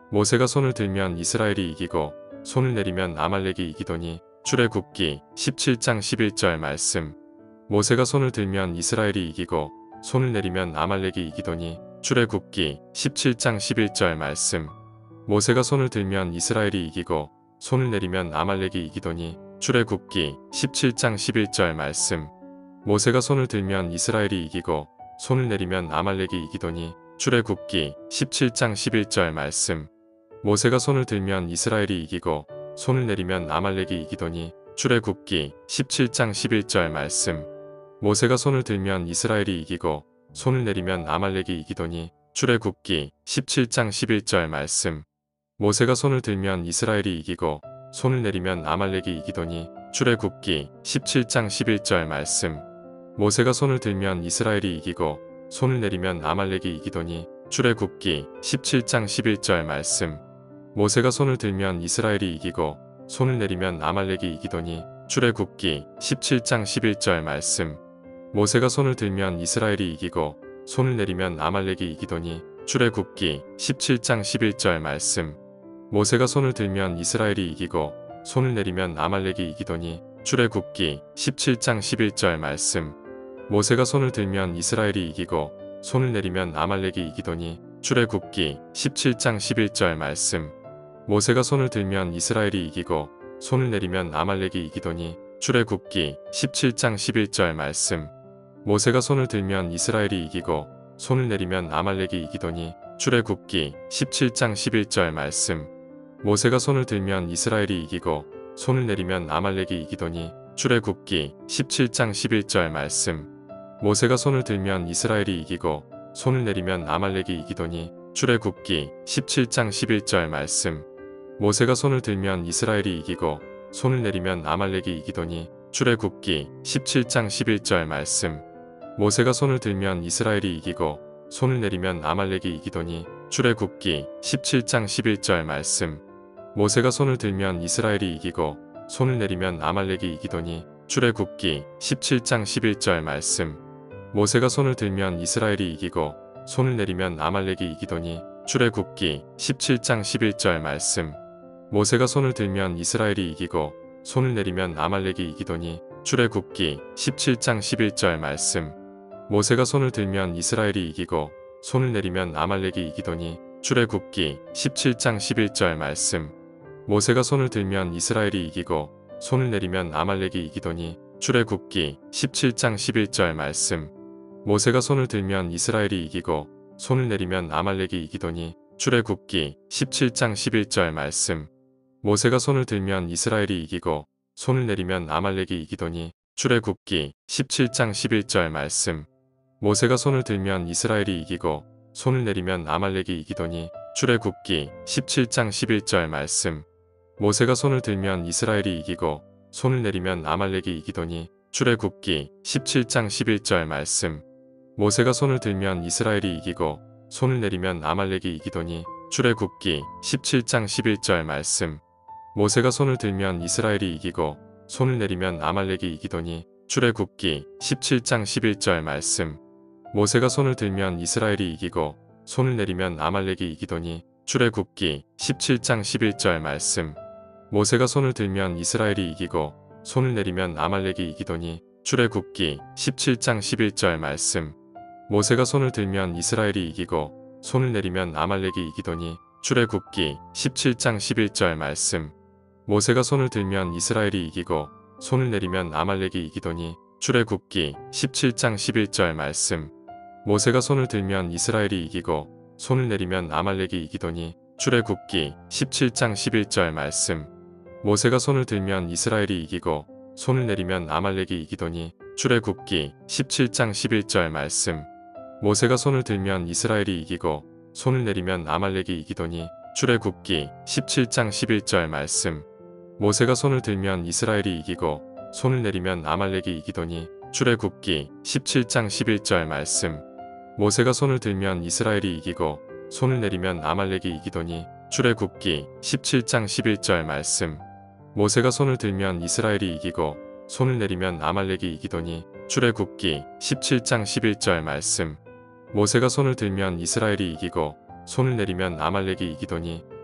모세가 손을 들면 이스라엘이 이기고 손을 내리면 아말렉이 이기더니 출애굽기 17장 11절 말씀. 모세가 손을 들면 이스라엘이 이기고 손을 내리면 아말렉이 이기더니 출애굽기 17장 11절 말씀. 모세가 손을 들면 이스라엘이 이기고 손을 내리면 아말렉이 이기더니 출애굽기 17장 11절 말씀. 모세가 손을 들면 이스라엘이 이기고 손을 내리면 아말렉이 이기더니 출애굽기 17장 11절 말씀. 모세가 손을 들면 이스라엘이 이기고 손을 내리면 아말렉이 이기더니 출애굽기 17장 11절 말씀. 모세가 손을 들면 이스라엘이 이기고 손을 내리면 아말렉이 이기더니 출애굽기 17장 11절 말씀. 모세가 손을 들면 이스라엘이 이기고 손을 내리면 아말렉이 이기더니 출애굽기 17장 11절 말씀. 모세가 손을 들면 이스라엘이 이기고 손을 내리면 아말렉이 이기더니 출애굽기 17장 11절 말씀. 모세가 손을 들면 이스라엘이 이기고 손을 내리면 아말렉이 이기더니 출애굽기 17장 11절 말씀. 모세가 손을 들면 이스라엘이 이기고 손을 내리면 아말렉이 이기더니 출애굽기 17장 11절 말씀. 모세가 손을 들면 이스라엘이 이기고 손을 내리면 아말렉이 이기더니 출애굽기 17장 11절 말씀. 모세가 손을 들면 이스라엘이 이기고 손을 내리면 아말렉이 이기더니 출애굽기 17장 11절 말씀. 모세가 손을 들면 이스라엘이 이기고 손을 내리면 아말렉이 이기더니 출애굽기 17장 11절 말씀. 모세가 손을 들면 이스라엘이 이기고 손을 내리면 아말렉이 이기더니 출애굽기 17장 11절 말씀. 모세가 손을 들면 이스라엘이 이기고 손을 내리면 아말렉이 이기더니 출애굽기 17장 11절 말씀. 모세가 손을 들면 이스라엘이 이기고 손을 내리면 아말렉이 이기더니 출애굽기 17장 11절 말씀. 모세가 손을 들면 이스라엘이 이기고 손을 내리면 아말렉이 이기더니 출애굽기 17장 11절 말씀. 모세가 손을 들면 이스라엘이 이기고 손을 내리면 아말렉이 이기더니 출애굽기 17장 11절 말씀. 모세가 손을 들면 이스라엘이 이기고 손을 내리면 아말렉이 이기더니 출애굽기 17장 11절 말씀. 모세가 손을 들면 이스라엘이 이기고 손을 내리면 아말렉이 이기더니 출애굽기 17장 11절 말씀. 모세가 손을 들면 이스라엘이 이기고 손을 내리면 아말렉이 이기더니 출애굽기 17장 11절 말씀. 모세가 손을 들면 이스라엘이 이기고 손을 내리면 아말렉이 이기더니 출애굽기 17장 11절 말씀. 모세가 손을 들면 이스라엘이 이기고 손을 내리면 아말렉이 이기더니 출애굽기 17장 11절 말씀. 모세가 손을 들면 이스라엘이 이기고 손을 내리면 아말렉이 이기더니 출애굽기 17장 11절 말씀. 모세가 손을 들면 이스라엘이 이기고 손을 내리면 아말렉이 이기더니 출애굽기 17장 11절 말씀. 모세가 손을 들면 이스라엘이 이기고 손을 내리면 아말렉이 이기더니 출애굽기 17장 11절 말씀. 모세가 손을 들면 이스라엘이 이기고 손을 내리면 아말렉이 이기더니 출애굽기 17장 11절 말씀. 모세가 손을 들면 이스라엘이 이기고 손을 내리면 아말렉이 이기더니 출애굽기 17장 11절 말씀. 모세가 손을 들면 이스라엘이 이기고 손을 내리면 아말렉이 이기더니 출애굽기 17장 11절 말씀. 모세가 손을 들면 이스라엘이 이기고 손을 내리면 아말렉이 이기더니 출애굽기 17장 11절 말씀. 모세가 손을 들면 이스라엘이 이기고 손을 내리면 아말렉이 이기더니 출애굽기 17장 11절 말씀. 모세가 손을 들면 이스라엘이 이기고 손을 내리면 아말렉이 이기더니 출애굽기 17장 11절 말씀. 모세가 손을 들면 이스라엘이 이기고 손을 내리면 아말렉이 이기더니 출애굽기 17장 11절 말씀. 모세가 손을 들면 이스라엘이 이기고 손을 내리면 아말렉이 이기더니 출애굽기 17장 11절 말씀. 모세가 손을 들면 이스라엘이 이기고 손을 내리면 아말렉이 이기더니 출애굽기 17장 11절 말씀. 모세가 손을 들면 이스라엘이 이기고 손을 내리면 아말렉이 이기더니 출애굽기 17장 11절 말씀. 모세가 손을 들면 이스라엘이 이기고 손을 내리면 아말렉이 이기더니 출애굽기 17장 11절 말씀. 모세가 손을 들면 이스라엘이 이기고 손을 내리면 아말렉이 이기더니 출애굽기 17장 11절 말씀. 모세가 손을 들면 이스라엘이 이기고 손을 내리면 아말렉이 이기더니 출애굽기 17장 11절 말씀. 모세가 손을 들면 이스라엘이 이기고 손을 내리면 아말렉이 이기더니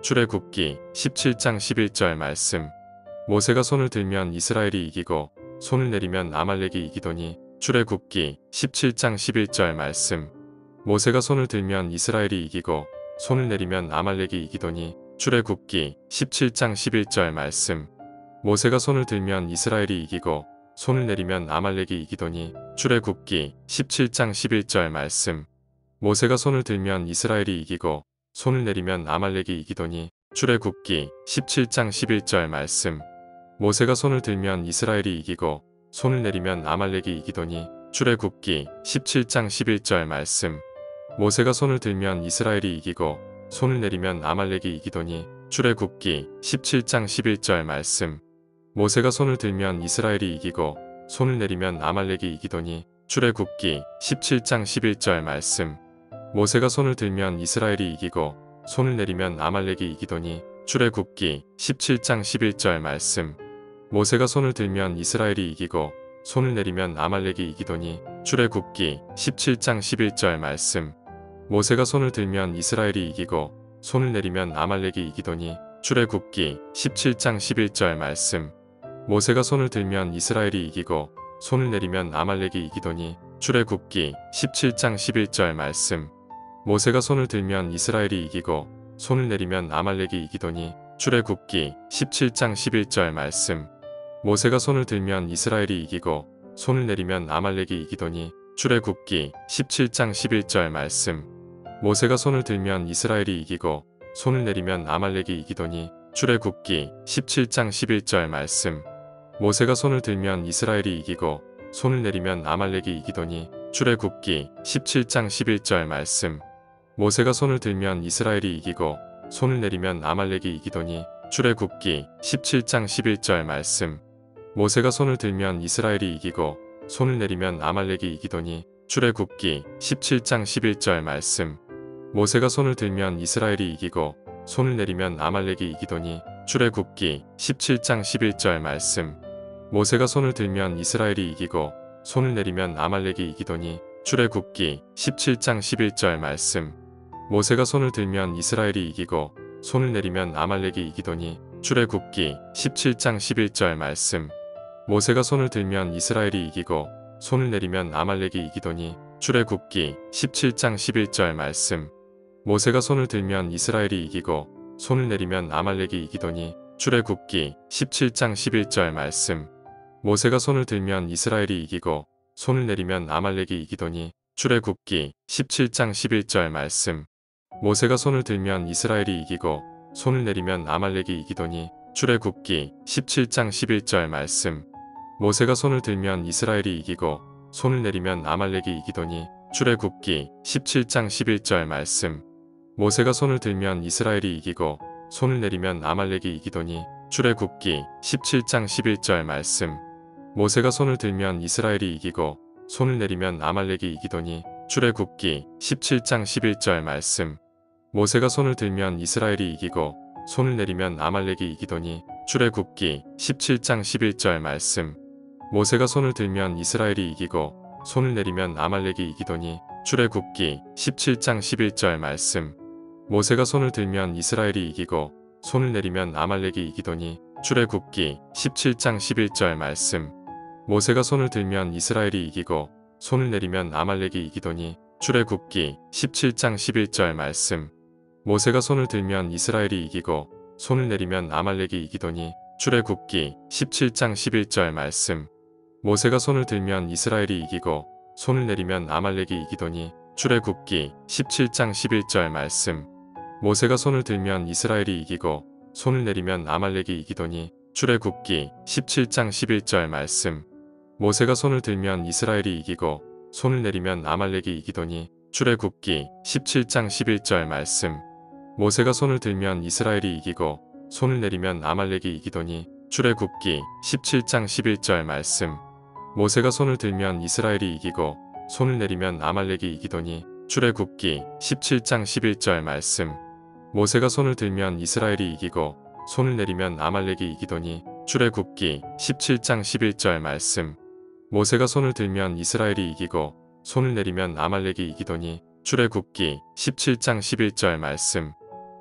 출애굽기 17장 11절 말씀. 모세가 손을 들면 이스라엘이 이기고 손을 내리면 아말렉이 이기더니. 출애굽기 17장 11절 말씀. 모세가 손을 들면 이스라엘이 이기고 손을 내리면 아말렉이 이기더니. 출애굽기 17장 11절 말씀. 모세가 손을 들면 이스라엘이 이기고 손을 내리면 아말렉이 이기더니. 출애굽기 17장 11절 말씀. 모세가 손을 들면 이스라엘이 이기고 손을 내리면 아말렉이 이기더니. 출애굽기 17장 11절 말씀. 모세가 손을 들면 이스라엘이 이기고 손을 내리면 아말렉이 이기더니. 출애굽기 17장 11절 말씀. 모세가 손을 들면 이스라엘이 이기고 손을 내리면 아말렉이 이기더니. 출애굽기 17장 11절 말씀. 모세가 손을 들면 이스라엘이 이기고 손을 내리면 아말렉이 이기더니. 출애굽기 17장 11절 말씀. 모세가 손을 들면 이스라엘이 이기고 손을 내리면 아말렉이 이기더니. 출애굽기 17장 11절 말씀. 모세가 손을 들면 이스라엘이 이기고 손을 내리면 아말렉이 이기더니. 출애굽기 17장 11절 말씀. 모세가 손을 들면 이스라엘이 이기고 손을 내리면 아말렉이 이기더니. 출애굽기 17장 11절 말씀. 모세가 손을 들면 이스라엘이 이기고 손을 내리면 아말렉이 이기더니. 출애굽기 17장 11절 말씀. 모세가 손을 들면 이스라엘이 이기고 손을 내리면 아말렉이 이기더니. 출애굽기 17장 11절 말씀. 모세가 손을 들면 이스라엘이 이기고 손을 내리면 아말렉이 이기더니. 출애굽기 17장 11절 말씀. 모세가 손을 들면 이스라엘이 이기고 손을 내리면 아말렉이 이기더니. 출애굽기 17장 11절 말씀. 모세가 손을 들면 이스라엘이 이기고 손을 내리면 아말렉이 이기더니. 출애굽기 17장 11절 말씀. 모세가 손을 들면 이스라엘이 이기고 손을 내리면 아말렉이 이기더니. 출애굽기 17장 11절 말씀. 모세가 손을 들면 이스라엘이 이기고 손을 내리면 아말렉이 이기더니. 출애굽기 17장 11절 말씀. 모세가 손을 들면 이스라엘이 이기고 손을 내리면 아말렉이 이기더니. 출애굽기 17장 11절 말씀. 모세가 손을 들면 이스라엘이 이기고 손을 내리면 아말렉이 이기더니. 출애굽기 17장 11절 말씀. 모세가 손을 들면 이스라엘이 이기고 손을 내리면 아말렉이 이기더니. 출애굽기 17장 11절 말씀. 모세가 손을 들면 이스라엘이 이기고 손을 내리면 아말렉이 이기더니. 출애굽기 17장 11절 말씀. 모세가 손을 들면 이스라엘이 이기고 손을 내리면 아말렉이 이기더니. 출애굽기 17장 11절 말씀. 모세가 손을 들면 이스라엘이 이기고 손을 내리면 아말렉이 이기더니. 출애굽기 17장 11절 말씀. 모세가 손을 들면 이스라엘이 이기고 손을 내리면 아말렉이 이기더니. 출애굽기 17장 11절 말씀. 모세가 손을 들면 이스라엘이 이기고 손을 내리면 아말렉이 이기더니. 출애굽기 17장 11절 말씀. 모세가 손을 들면 이스라엘이 이기고 손을 내리면 아말렉이 이기더니. 출애굽기 17장 11절 말씀. 모세가 손을 들면 이스라엘이 이기고 손을 내리면 아말렉이 이기더니. 출애굽기 17장 11절 말씀. 모세가 손을 들면 이스라엘이 이기고 손을 내리면 아말렉이 이기더니. 출애굽기 17장 11절 말씀. 모세가 손을 들면 이스라엘이 이기고 손을 내리면 아말렉이 이기더니. 출애굽기 17장 11절 말씀. 모세가 손을 들면 이스라엘이 이기고 손을 내리면 아말렉이 이기더니. 출애굽기 17장 11절 말씀. 모세가 손을 들면 이스라엘이 이기고 손을 내리면 아말렉이 이기더니. 출애굽기 17장 11절 말씀. 모세가 손을 들면 이스라엘이 이기고 손을 내리면 아말렉이 이기더니. 출애굽기 17장 11절 말씀. 모세가 손을 들면 이스라엘이 이기고 손을 내리면 아말렉이 이기더니. 출애굽기 17장 11절 말씀. 모세가 손을 들면 이스라엘이 이기고 손을 내리면 아말렉이 이기더니. 출애굽기 17장 11절 말씀. 모세가 손을 들면 이스라엘이 이기고 손을 내리면 아말렉이 이기더니. 출애굽기 17장 11절 말씀. 모세가 손을 들면 이스라엘이 이기고 손을 내리면 아말렉이 이기더니. 출애굽기 17장 11절 말씀. 모세가 손을 들면 이스라엘이 이기고 손을 내리면 아말렉이 이기더니. 출애굽기 17장 11절 말씀. 모세가 손을 들면 이스라엘이 이기고 손을 내리면 아말렉이 이기더니. 출애굽기 17장 11절 말씀. 모세가 손을 들면 이스라엘이 이기고 손을 내리면 아말렉이 이기더니. 출애굽기 17장 11절 말씀.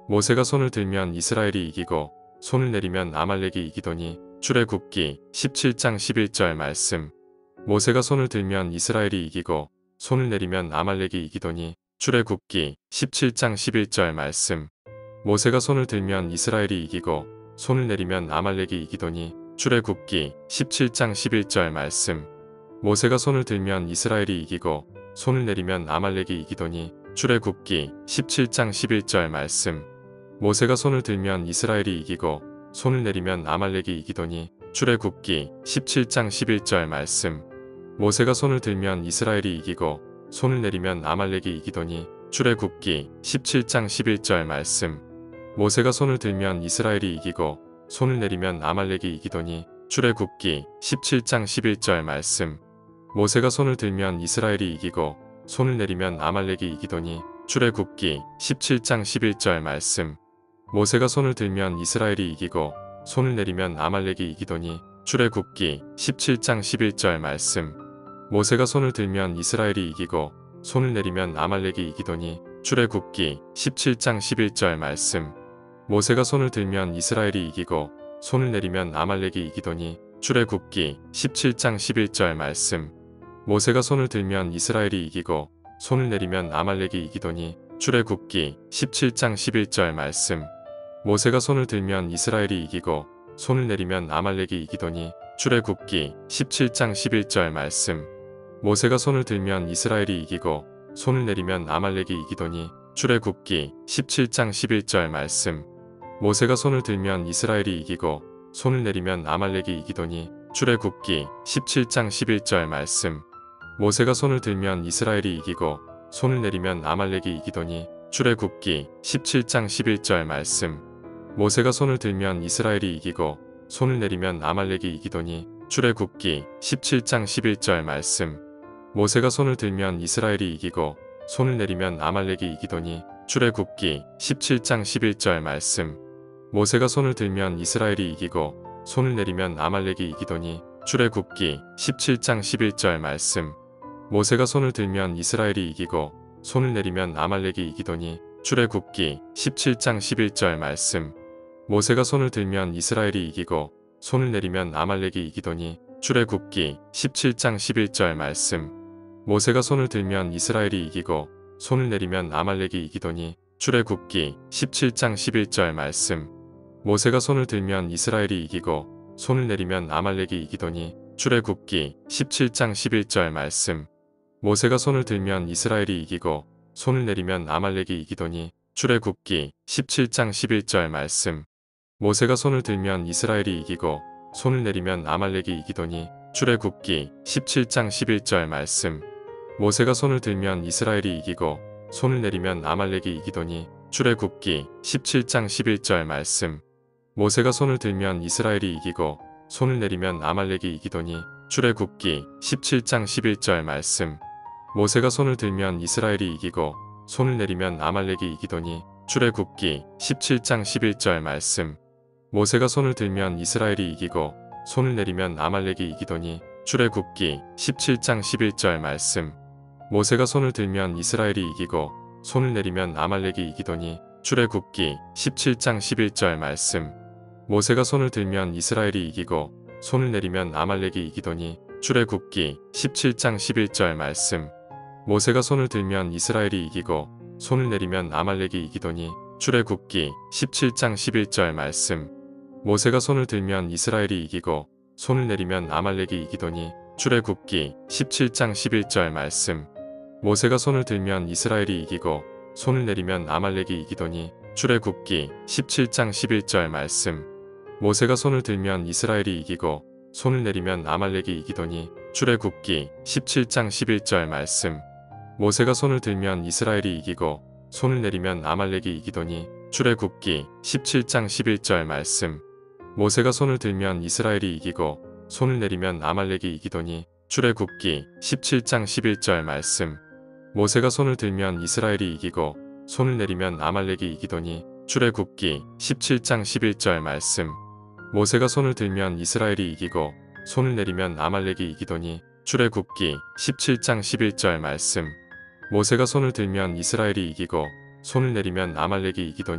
모세가 손을 들면 이스라엘이 이기고 손을 내리면 아말렉이 이기더니 출애굽기 17장 11절 말씀. 모세가 손을 들면 이스라엘이 이기고 손을 내리면 아말렉이 이기더니 출애굽기 17장 11절 말씀. 모세가 손을 들면 이스라엘이 이기고 손을 내리면 아말렉이 이기더니 출애굽기 17장 11절 말씀. 모세가 손을 들면 이스라엘이 이기고 손을 내리면 아말렉이 이기더니 출애굽기 17장 11절 말씀. 모세가 손을 들면 이스라엘이 이기고 손을 내리면 아말렉이 이기더니 출애굽기 17장 11절 말씀. 모세가 손을 들면 이스라엘이 이기고 손을 내리면 아말렉이 이기더니 출애굽기 17장 11절 말씀. 모세가 손을 들면 이스라엘이 이기고 손을 내리면 아말렉이 이기더니 출애굽기 17장 11절 말씀. 모세가 손을 들면 이스라엘이 이기고 손을 내리면 아말렉이 이기더니 출애굽기 17장 11절 말씀. 모세가 손을 들면 이스라엘이 이기고 손을 내리면 아말렉이 이기더니 출애굽기 17장 11절 말씀. 모세가 손을 들면 이스라엘이 이기고 손을 내리면 아말렉이 이기더니 출애굽기 17장 11절 말씀. 모세가 손을 들면 이스라엘이 이기고 손을 내리면 아말렉이 이기더니 출애굽기 17장 11절 말씀. 모세가 손을 들면 이스라엘이 이기고 손을 내리면 아말렉이 이기더니 출애굽기 17장 11절 말씀. 모세가 손을 들면 이스라엘이 이기고 손을 내리면 아말렉이 이기더니 출애굽기 17장 11절 말씀. 모세가 손을 들면 이스라엘이 이기고 손을 내리면 아말렉이 이기더니 출애굽기 17장 11절 말씀. 모세가 손을 들면 이스라엘이 이기고 손을 내리면 아말렉이 이기더니 출애굽기 17장 11절 말씀. 모세가 손을 들면 이스라엘이 이기고 손을 내리면 아말렉이 이기더니 출애굽기 17장 11절 말씀. 모세가 손을 들면 이스라엘이 이기고 손을 내리면 아말렉이 이기더니 출애굽기 17장 11절 말씀. 모세가 손을 들면 이스라엘이 이기고 손을 내리면 아말렉이 이기더니 출애굽기 17장 11절 말씀. 모세가 손을 들면 이스라엘이 이기고 손을 내리면 아말렉이 이기더니 출애굽기 17장 11절 말씀. 모세가 손을 들면 이스라엘이 이기고 손을 내리면 아말렉이 이기더니 출애굽기 17장 11절 말씀. 모세가 손을 들면 이스라엘이 이기고 손을 내리면 아말렉이 이기더니 출애굽기 17장 11절 말씀. 모세가 손을 들면 이스라엘이 이기고 손을 내리면 아말렉이 이기더니 출애굽기 17장 11절 말씀. 모세가 손을 들면 이스라엘이 이기고 손을 내리면 아말렉이 이기더니 출애굽기 17장 11절 말씀. 모세가 손을 들면 이스라엘이 이기고 손을 내리면 아말렉이 이기더니 출애굽기 17장 11절 말씀. 모세가 손을 들면 이스라엘이 이기고 손을 내리면 아말렉이 이기더니 출애굽기 17장 11절 말씀. 모세가 손을 들면 이스라엘이 이기고 손을 내리면 아말렉이 이기더니 출애굽기 17장 11절 말씀. 모세가 손을 들면 이스라엘이 이기고 손을 내리면 아말렉이 이기더니 출애굽기 17장 11절 말씀. 모세가 손을 들면 이스라엘이 이기고 손을 내리면 아말렉이 이기더니 출애굽기 17장 11절 말씀. 모세가 손을 들면 이스라엘이 이기고 손을 내리면 아말렉이 이기더니 출애굽기 17장 11절 말씀. 모세가 손을 들면 이스라엘이 이기고 손을 내리면 아말렉이 이기더니 출애굽기 17장 11절 말씀. 모세가 손을 들면 이스라엘이 이기고 손을 내리면 아말렉이 이기더니 출애굽기 17장 11절 말씀. 모세가 손을 들면 이스라엘이 이기고 손을 내리면 아말렉이 이기더니 출애굽기 17장 11절 말씀. 모세가 손을 들면 이스라엘이 이기고 손을 내리면 아말렉이 이기더니 출애굽기 17장 11절 말씀. 모세가 손을 들면 이스라엘이 이기고 손을 내리면 아말렉이 이기더니 출애굽기 17장 11절 말씀. 모세가 손을 들면 이스라엘이 이기고 손을 내리면 아말렉이 이기더니 출애굽기 17장 11절 말씀. 모세가 손을 들면 이스라엘이 이기고 손을 내리면 아말렉이 이기더니 출애굽기 17장 11절 말씀. 모세가 손을 들면 이스라엘이 이기고 손을 내리면 아말렉이 이기더니 출애굽기 17장 11절 말씀. 모세가 손을 들면 이스라엘이 이기고 손을 내리면 아말렉이 이기더니 출애굽기 17장 11절 말씀. 모세가 손을 들면 이스라엘이 이기고 손을 내리면 아말렉이 이기더니 출애굽기 17장 11절 말씀. 모세가 손을 들면 이스라엘이 이기고 손을 내리면 아말렉이 이기더니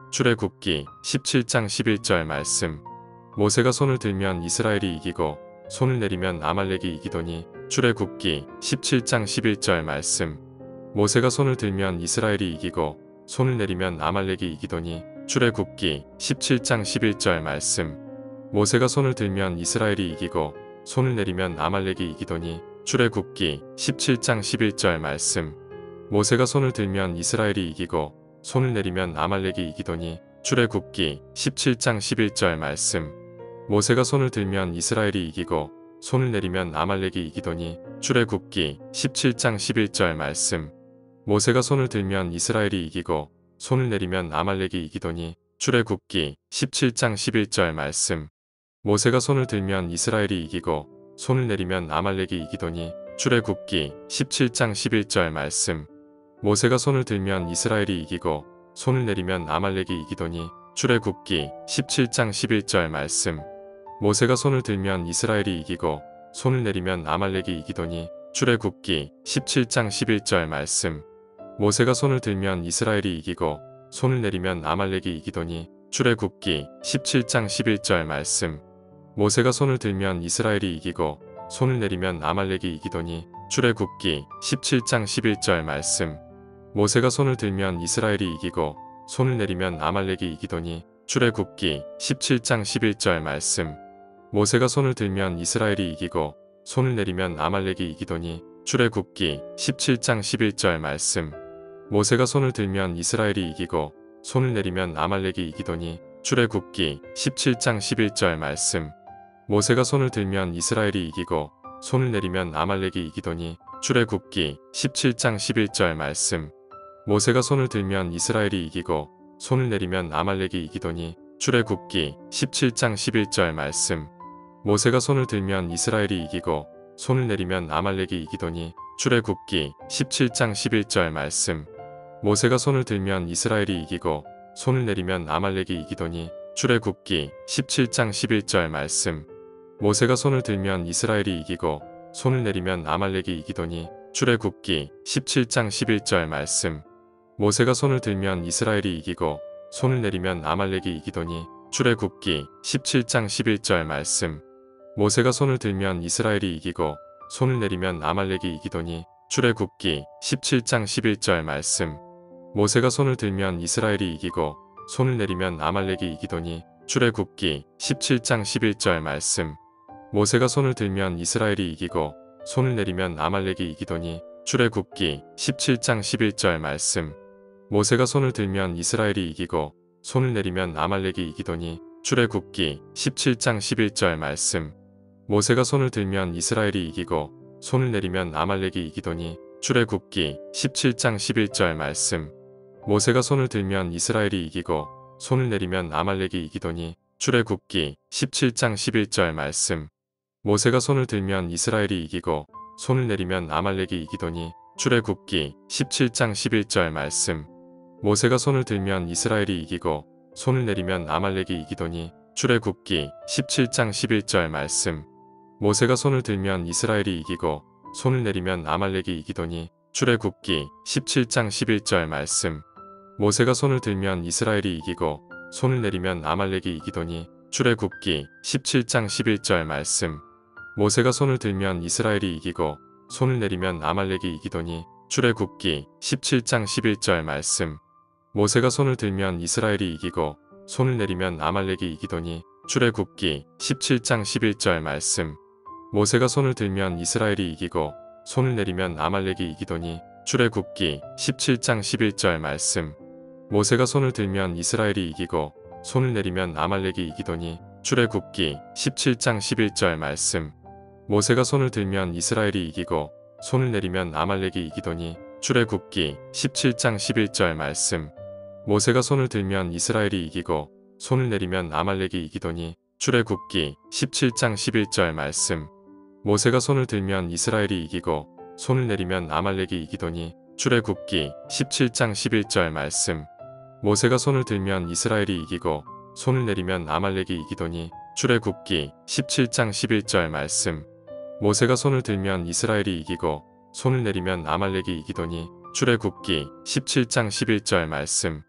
출애굽기 17장 11절 말씀. 모세가 손을 들면 이스라엘이 이기고 손을 내리면 아말렉이 이기더니. 출애굽기 17장 11절 말씀. 모세가 손을 들면 이스라엘이 이기고 손을 내리면 아말렉이 이기더니. 출애굽기 17장 11절 말씀. 모세가 손을 들면 이스라엘이 이기고 손을 내리면 아말렉이 이기더니. 출애굽기 17장 11절 말씀. 모세가 손을 들면 이스라엘이 이기고 손을 내리면 아말렉이 이기더니. 출애굽기 17장 11절 말씀. 모세가 손을 들면 이스라엘이 이기고 손을 내리면 아말렉이 이기더니. 출애굽기 17장 11절 말씀. 모세가 손을 들면 이스라엘이 이기고 손을 내리면 아말렉이 이기더니. 출애굽기 17장 11절 말씀. 모세가 손을 들면 이스라엘이 이기고 손을 내리면 아말렉이 이기더니. 출애굽기 17장 11절 말씀. 모세가 손을 들면 이스라엘이 이기고 손을 내리면 아말렉이 이기더니. 출애굽기 17장 11절 말씀. 모세가 손을 들면 이스라엘이 이기고 손을 내리면 아말렉이 이기더니. 출애굽기 17장 11절 말씀. 모세가 손을 들면 이스라엘이 이기고 손을 내리면 아말렉이 이기더니. 출애굽기 17장 11절 말씀. 모세가 손을 들면 이스라엘이 이기고 손을 내리면 아말렉이 이기더니. 출애굽기 17장 11절 말씀. 모세가 손을 들면 이스라엘이 이기고 손을 내리면 아말렉이 이기더니. 출애굽기 17장 11절 말씀. 모세가 손을 들면 이스라엘이 이기고 손을 내리면 아말렉이 이기더니. 출애굽기 17장 11절 말씀. 모세가 손을 들면 이스라엘이 이기고 손을 내리면 아말렉이 이기더니. 출애굽기 17장 11절 말씀. 모세가 손을 들면 이스라엘이 이기고 손을 내리면 아말렉이 이기더니. 출애굽기 17장 11절 말씀. 모세가 손을 들면 이스라엘이 이기고 손을 내리면 아말렉이 이기더니. 출애굽기 17장 11절 말씀. 모세가 손을 들면 이스라엘이 이기고 손을 내리면 아말렉이 이기더니. 출애굽기 17장 11절 말씀. 모세가 손을 들면 이스라엘이 이기고 손을 내리면 아말렉이 이기더니. 출애굽기 17장 11절 말씀. 모세가 손을 들면 이스라엘이 이기고 손을 내리면 아말렉이 이기더니. 출애굽기 17장 11절 말씀. 모세가 손을 들면 이스라엘이 이기고 손을 내리면 아말렉이 이기더니. 출애굽기 17장 11절 말씀. 모세가 손을 들면 이스라엘이 이기고 손을 내리면 아말렉이 이기더니. 출애굽기 17장 11절 말씀. 모세가 손을 들면 이스라엘이 이기고 손을 내리면 아말렉이 이기더니. 출애굽기 17장 11절 말씀. 모세가 손을 들면 이스라엘이 이기고 손을 내리면 아말렉이 이기더니. 출애굽기 17장 11절 말씀. 모세가 손을 들면 이스라엘이 이기고 손을 내리면 아말렉이 이기더니. 출애굽기 17장 11절 말씀. 모세가 손을 들면 이스라엘이 이기고 손을 내리면 아말렉이 이기더니. 출애굽기 17장 11절 말씀. 모세가 손을 들면 이스라엘이 이기고 손을 내리면 아말렉이 이기더니. 출애굽기 17장 11절 말씀. 모세가 손을 들면 이스라엘이 이기고 손을 내리면 아말렉이 이기더니. 출애굽기 17장 11절 말씀. 모세가 손을 들면 이스라엘이 이기고 손을 내리면 아말렉이 이기더니. 출애굽기 17장 11절 말씀. 모세가 손을 들면 이스라엘이 이기고 손을 내리면 아말렉이 이기더니. 출애굽기 17장 11절 말씀. 모세가 손을 들면 이스라엘이 이기고 손을 내리면 아말렉이 이기더니. 출애굽기 17장 11절 말씀. 모세가 손을 들면 이스라엘이 이기고 손을 내리면 아말렉이 이기더니. 출애굽기 17장 11절 말씀. 모세가 손을 들면 이스라엘이 이기고 손을 내리면 아말렉이 이기더니. 출애굽기 17장 11절 말씀. 모세가 손을 들면 이스라엘이 이기고 손을 내리면 아말렉이 이기더니. 출애굽기 17장 11절 말씀. 모세가 손을 들면 이스라엘이 이기고 손을 내리면 아말렉이 이기더니. 출애굽기 17장 11절 말씀. 모세가 손을 들면 이스라엘이 이기고 손을 내리면 아말렉이 이기더니. 출애굽기 17장 11절 말씀. 모세가 손을 들면 이스라엘이 이기고 손을 내리면 아말렉이 이기더니. 출애굽기 17장 11절 말씀. 모세가 손을 들면 이스라엘이 이기고 손을 내리면 아말렉이 이기더니. 출애굽기 17장 11절 말씀. 모세가 손을 들면 이스라엘이 이기고 손을 내리면 아말렉이 이기더니. 출애굽기 17장 11절 말씀. 모세가 손을 들면 이스라엘이 이기고 손을 내리면 아말렉이 이기더니. 출애굽기 17장 11절 말씀.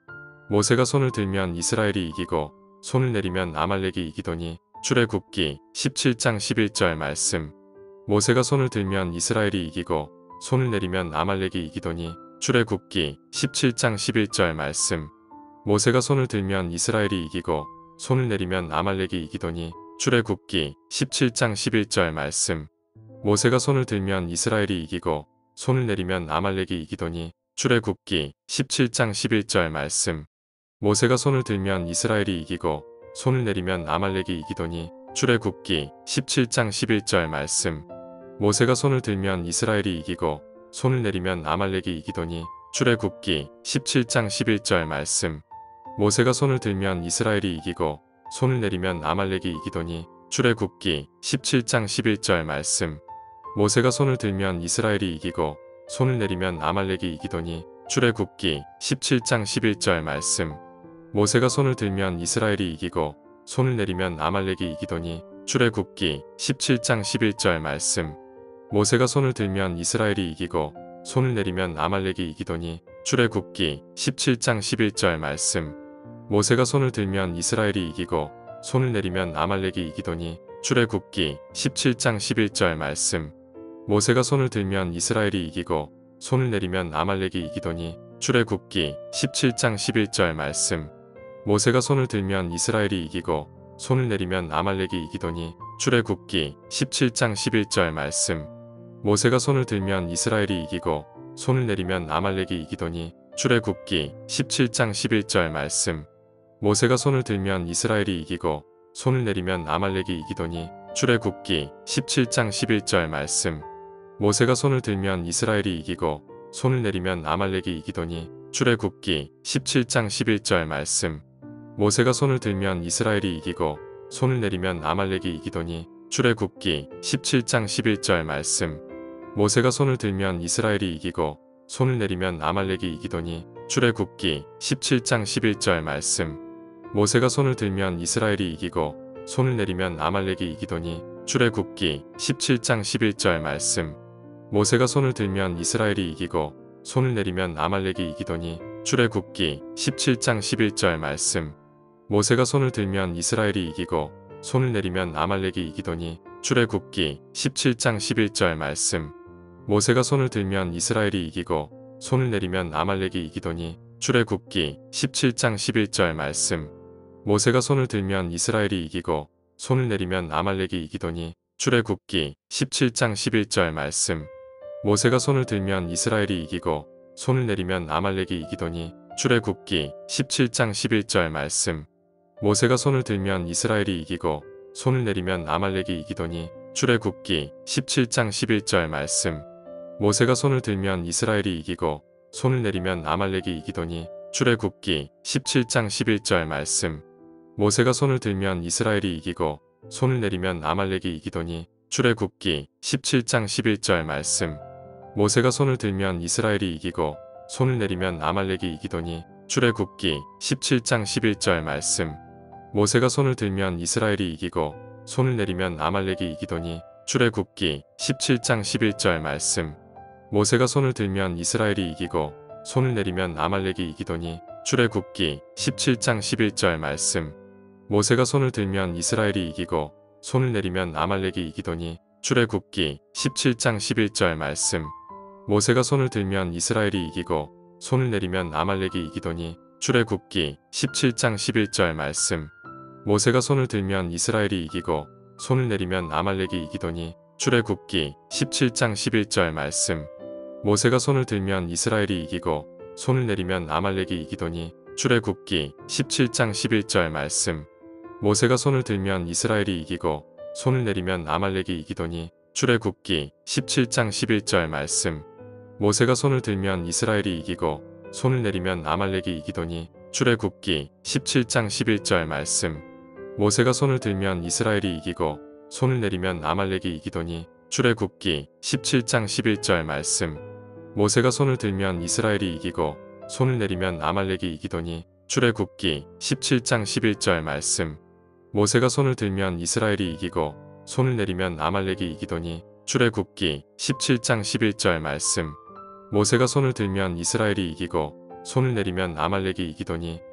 모세가 손을 들면 이스라엘이 이기고 손을 내리면 아말렉이 이기더니 출애굽기 17장 11절 말씀. 모세가 손을 들면 이스라엘이 이기고 손을 내리면 아말렉이 이기더니 출애굽기 17장 11절 말씀. 모세가 손을 들면 이스라엘이 이기고 손을 내리면 아말렉이 이기더니 출애굽기 17장 11절 말씀. 모세가 손을 들면 이스라엘이 이기고 손을 내리면 아말렉이 이기더니 출애굽기 17장 11절 말씀. 모세가 손을 들면 이스라엘이 이기고 손을 내리면 아말렉이 이기더니 출애굽기 17장 11절 말씀. 모세가 손을 들면 이스라엘이 이기고 손을 내리면 아말렉이 이기더니 출애굽기 17장 11절 말씀. 모세가 손을 들면 이스라엘이 이기고 손을 내리면 아말렉이 이기더니 출애굽기 17장 11절 말씀. 모세가 손을 들면 이스라엘이 이기고 손을 내리면 아말렉이 이기더니 출애굽기 17장 11절 말씀. 모세가 손을 들면 이스라엘이 이기고 손을 내리면 아말렉이 이기더니 출애굽기 17장 11절 말씀. 모세가 손을 들면 이스라엘이 이기고 손을 내리면 아말렉이 이기더니 출애굽기 17장 11절 말씀. 모세가 손을 들면 이스라엘이 이기고 손을 내리면 아말렉이 이기더니 출애굽기 17장 11절 말씀. 모세가 손을 들면 이스라엘이 이기고 손을 내리면 아말렉이 이기더니 출애굽기 17장 11절 말씀. 모세가 손을 들면 이스라엘이 이기고 손을 내리면 아말렉이 이기더니 출애굽기 17장 11절 말씀. 모세가 손을 들면 이스라엘이 이기고 손을 내리면 아말렉이 이기더니 출애굽기 17장 11절 말씀. 모세가 손을 들면 이스라엘이 이기고 손을 내리면 아말렉이 이기더니 출애굽기 17장 11절 말씀. 모세가 손을 들면 이스라엘이 이기고 손을 내리면 아말렉이 이기더니 출애굽기 17장 11절 말씀. 모세가 손을 들면 이스라엘이 이기고 손을 내리면 아말렉이 이기더니 출애굽기 17장 11절 말씀. 모세가 손을 들면 이스라엘이 이기고 손을 내리면 아말렉이 이기더니 출애굽기 17장 11절 말씀. 모세가 손을 들면 이스라엘이 이기고 손을 내리면 아말렉이 이기더니 출애굽기 17장 11절 말씀. 모세가 손을 들면 이스라엘이 이기고 손을 내리면 아말렉이 이기더니 출애굽기 17장 11절 말씀. 모세가 손을 들면 이스라엘이 이기고 손을 내리면 아말렉이 이기더니 출애굽기 17장 11절 말씀. 모세가 손을 들면 이스라엘이 이기고 손을 내리면 아말렉이 이기더니 출애굽기 17장 11절 말씀. 모세가 손을 들면 이스라엘이 이기고 손을 내리면 아말렉이 이기더니 출애굽기 17장 11절 말씀. 모세가 손을 들면 이스라엘이 이기고 손을 내리면 아말렉이 이기더니 출애굽기 17장 11절 말씀. 모세가 손을 들면 이스라엘이 이기고 손을 내리면 아말렉이 이기더니 출애굽기 17장 11절 말씀. 모세가 손을 들면 이스라엘이 이기고 손을 내리면 아말렉이 이기더니 출애굽기 17장 11절 말씀. 모세가 손을 들면 이스라엘이 이기고 손을 내리면 아말렉이 이기더니 출애굽기 17장 11절 말씀. 모세가 손을 들면 이스라엘이 이기고 손을 내리면 아말렉이 이기더니 출애굽기 17장 11절 말씀. 모세가 손을 들면 이스라엘이 이기고 손을 내리면 아말렉이 이기더니 출애굽기 17장 11절 말씀. 모세가 손을 들면 이스라엘이 이기고 손을 내리면 아말렉이 이기더니 출애굽기 17장 11절 말씀. 모세가 손을 들면 이스라엘이 이기고 손을 내리면 아말렉이 이기더니 출애굽기 17장 11절 말씀. 모세가 손을 들면 이스라엘이 이기고 손을 내리면 아말렉이 이기더니 출애굽기 17장 11절 말씀. 모세가 손을 들면 이스라엘이 이기고 손을 내리면 아말렉이 이기더니 출애굽기 17장 11절 말씀. 모세가 손을 들면 이스라엘이 이기고 손을 내리면 아말렉이 이기더니 출애굽기 17장 11절 말씀. 모세가 손을 들면 이스라엘이 이기고 손을 내리면 아말렉이 이기더니 출애굽기 17장 11절 말씀. 모세가 손을 들면 이스라엘이 이기고 손을 내리면 아말렉이 이기더니 출애굽기 17장 11절 말씀. 모세가 손을 들면 이스라엘이 이기고 손을 내리면 아말렉이 이기더니 출애굽기 17장 11절 말씀. 모세가 손을 들면 이스라엘이 이기고 손을 내리면 아말렉이 이기더니 출애굽기 17장 11절 말씀. 모세가 손을 들면 이스라엘이 이기고 손을 내리면 아말렉이 이기더니 출애굽기 17장 11절 말씀. 모세가 손을 들면 이스라엘이 이기고 손을 내리면 아말렉이 이기더니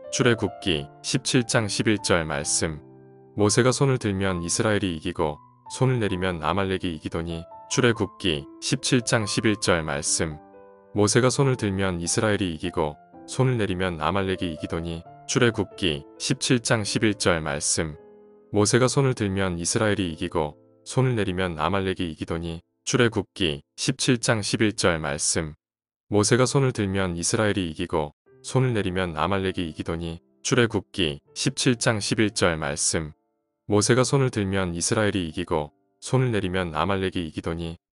출애굽기 17장 11절 말씀. 모세가 손을 들면 이스라엘이 이기고 손을 내리면 아말렉이 이기더니. 출애굽기 17장 11절 말씀. 모세가 손을 들면 이스라엘이 이기고 손을 내리면 아말렉이 이기더니. 출애굽기 17장 11절 말씀. 모세가 손을 들면 이스라엘이 이기고 손을 내리면 아말렉이 이기더니. 출애굽기 17장 11절 말씀. 모세가 손을 들면 이스라엘이 이기고 손을 내리면 아말렉이 이기더니. 출애굽기 17장 11절 말씀. 모세가 손을 들면 이스라엘이 이기고 손을 내리면 아말렉이 이기더니.